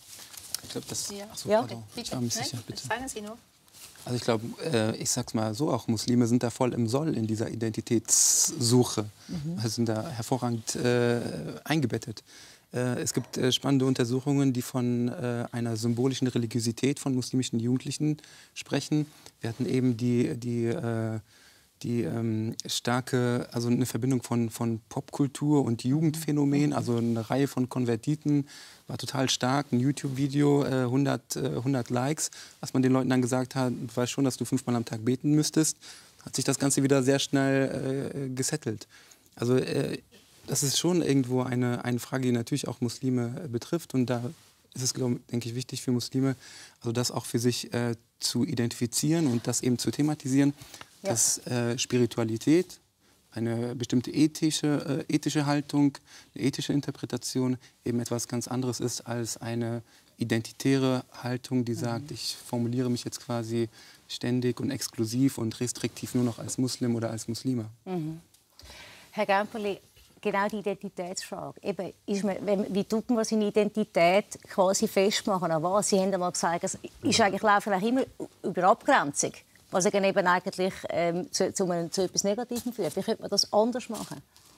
Ich glaube, das... Ja. Ach so, Ja. Bitte. Bitte. Ich war mir sicher, bitte. Sagen Sie nur. Also ich glaube, äh, ich sag's mal so, auch Muslime sind da voll im Soll in dieser Identitätssuche. Mhm. Also sind da hervorragend äh, eingebettet. Äh, es gibt äh, spannende Untersuchungen, die von äh, einer symbolischen Religiosität von muslimischen Jugendlichen sprechen. Wir hatten eben die... die äh, die ähm, starke, also eine Verbindung von, von Popkultur und Jugendphänomen, also eine Reihe von Konvertiten, war total stark. Ein YouTube-Video, äh, hundert, äh, hundert Likes, was man den Leuten dann gesagt hat, du weißt schon, dass du fünfmal am Tag beten müsstest, hat sich das Ganze wieder sehr schnell äh, gesettelt. Also äh, das ist schon irgendwo eine, eine Frage, die natürlich auch Muslime äh, betrifft und da ist es, glaub, denke ich, wichtig für Muslime, also das auch für sich äh, zu identifizieren und das eben zu thematisieren. Ja. Dass äh, Spiritualität, eine bestimmte ethische, äh, ethische Haltung, eine ethische Interpretation eben etwas ganz anderes ist als eine identitäre Haltung, die sagt, mhm. ich formuliere mich jetzt quasi ständig und exklusiv und restriktiv nur noch als Muslim oder als Muslime. Mhm. Herr Gemperli, genau die Identitätsfrage. Eben, ist man, wenn, wie tut man seine Identität quasi festmachen? An was? Sie haben einmal gesagt, es ist eigentlich laufen auch immer über Abgrenzung. Was dann eben eigentlich ähm, zu, zu, einem, zu etwas Negativem führt. Wie könnte man das anders machen?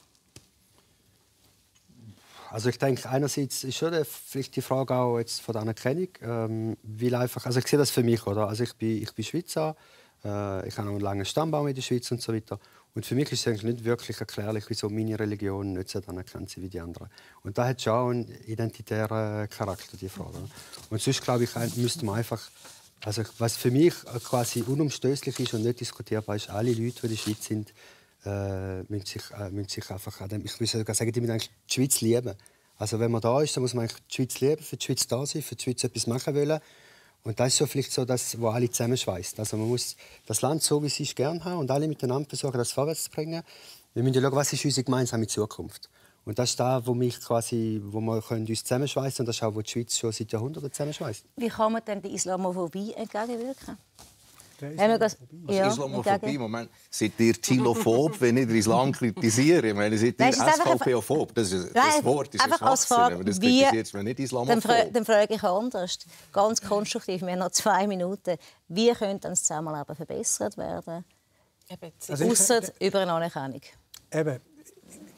Also ich denke, einerseits ist schon vielleicht die Frage auch jetzt von der Anerkennung, ähm, weil einfach, also ich sehe das für mich, oder? Also ich bin, ich bin Schweizer, äh, ich habe einen langen Stammbaum in der Schweiz und so weiter. Und für mich ist es eigentlich nicht wirklich erklärlich, wieso meine Religion nicht so anerkannt ist wie die anderen. Und da hat schon auch einen identitären Charakter, die Frage. Und sonst glaube ich, müsste man einfach Also, was für mich quasi unumstößlich ist und nicht diskutierbar ist, alle Leute, die in der Schweiz sind, äh, müssen, sich, äh, müssen sich einfach an dem, ich würde sogar sagen, die müssen eigentlich die Schweiz lieben. Also, wenn man da ist, dann muss man eigentlich die Schweiz lieben, für die Schweiz da sein, für die Schweiz etwas machen wollen. Und das ist so vielleicht so das, was alle zusammenschweißt. Also, man muss das Land so, wie es ist, gerne haben und alle miteinander versuchen, das vorwärts zu bringen. Wir müssen schauen, was ist unsere gemeinsame Zukunft. Und das ist das, wo, mich quasi, wo wir können uns zusammenschweißen und das ist auch, wo die Schweiz schon seit Jahrhunderten zusammenschweißt. Wie kann man denn der Islamophobie entgegenwirken? Ja, das, ja, Islamophobie, Moment, seid ihr Thilophob, wenn ich den Islam kritisiere? Ich meine, seid ihr SVP-ophob? Das, ist, das Wort ist einfach als Frage, aber das wie, kritisiert man nicht Islamophob. Dann, dann frage ich anders, ganz konstruktiv, wir haben noch zwei Minuten. Wie könnte das Zusammenleben verbessert werden? Also Ausser über eine Anerkennung. Eben.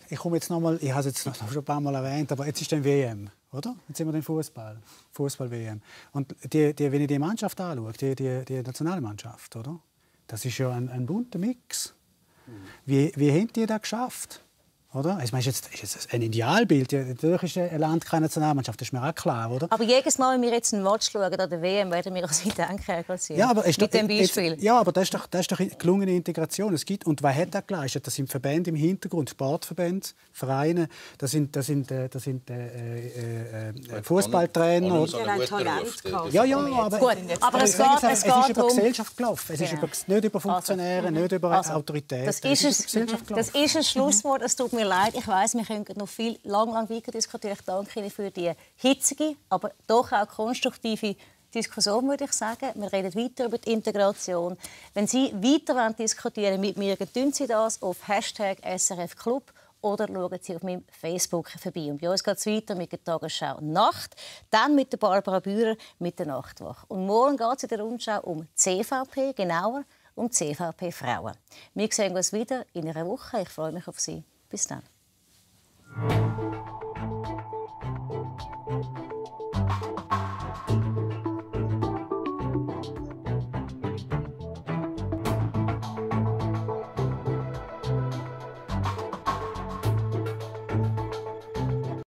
ich komme jetzt noch mal, ich habe es jetzt noch schon ein paar Mal erwähnt, aber jetzt ist dann W M, oder? Jetzt sind wir den Fußball, Fußball-W M. Und die, die, wenn ich die Mannschaft anschaue, die, die, die Nationalmannschaft, oder? Das ist ja ein, ein bunter Mix. Wie, wie haben die das geschafft? Oder? Ich meine, ist jetzt, ist jetzt ein Idealbild. Natürlich ist ein Land keine Nationalmannschaft, das ist mir auch klar. Oder? Aber jedes Mal, wenn wir jetzt einen Match schauen, oder der W M, werden wir uns denken, Herr Grazier. Ja, aber ist mit doch, dem Beispiel. Jetzt, ja, aber das ist, doch, das ist doch eine gelungene Integration. Es gibt, und wer hat das geleistet? Das sind Verbände im Hintergrund, Sportverbände, Vereine, das sind, das sind, das sind äh, äh, Fußballtrainer. So ja, ja, aber, Gut, aber es, geht, es, es geht ist über um... Gesellschaft gelaufen. Es ist Genau. über, nicht über Funktionäre, Also, nicht über also, Autoritäten. Das ist, es ist ein, das ist ein Schlusswort. Es tut mir leid. Ich weiss, wir können noch viel lang, lang weiter diskutieren. Ich danke Ihnen für die hitzige, aber doch auch konstruktive Diskussion, würde ich sagen. Wir reden weiter über die Integration. Wenn Sie weiter diskutieren mit mir, tun Sie das auf Hashtag S R F Club oder schauen Sie auf meinem Facebook vorbei. Und bei uns geht es weiter mit der Tagesschau Nacht, dann mit der Barbara Bührer mit der Nachtwache. Und morgen geht es in der Rundschau um C V P, genauer um C V P Frauen. Wir sehen uns wieder in einer Woche. Ich freue mich auf Sie. Bis dann.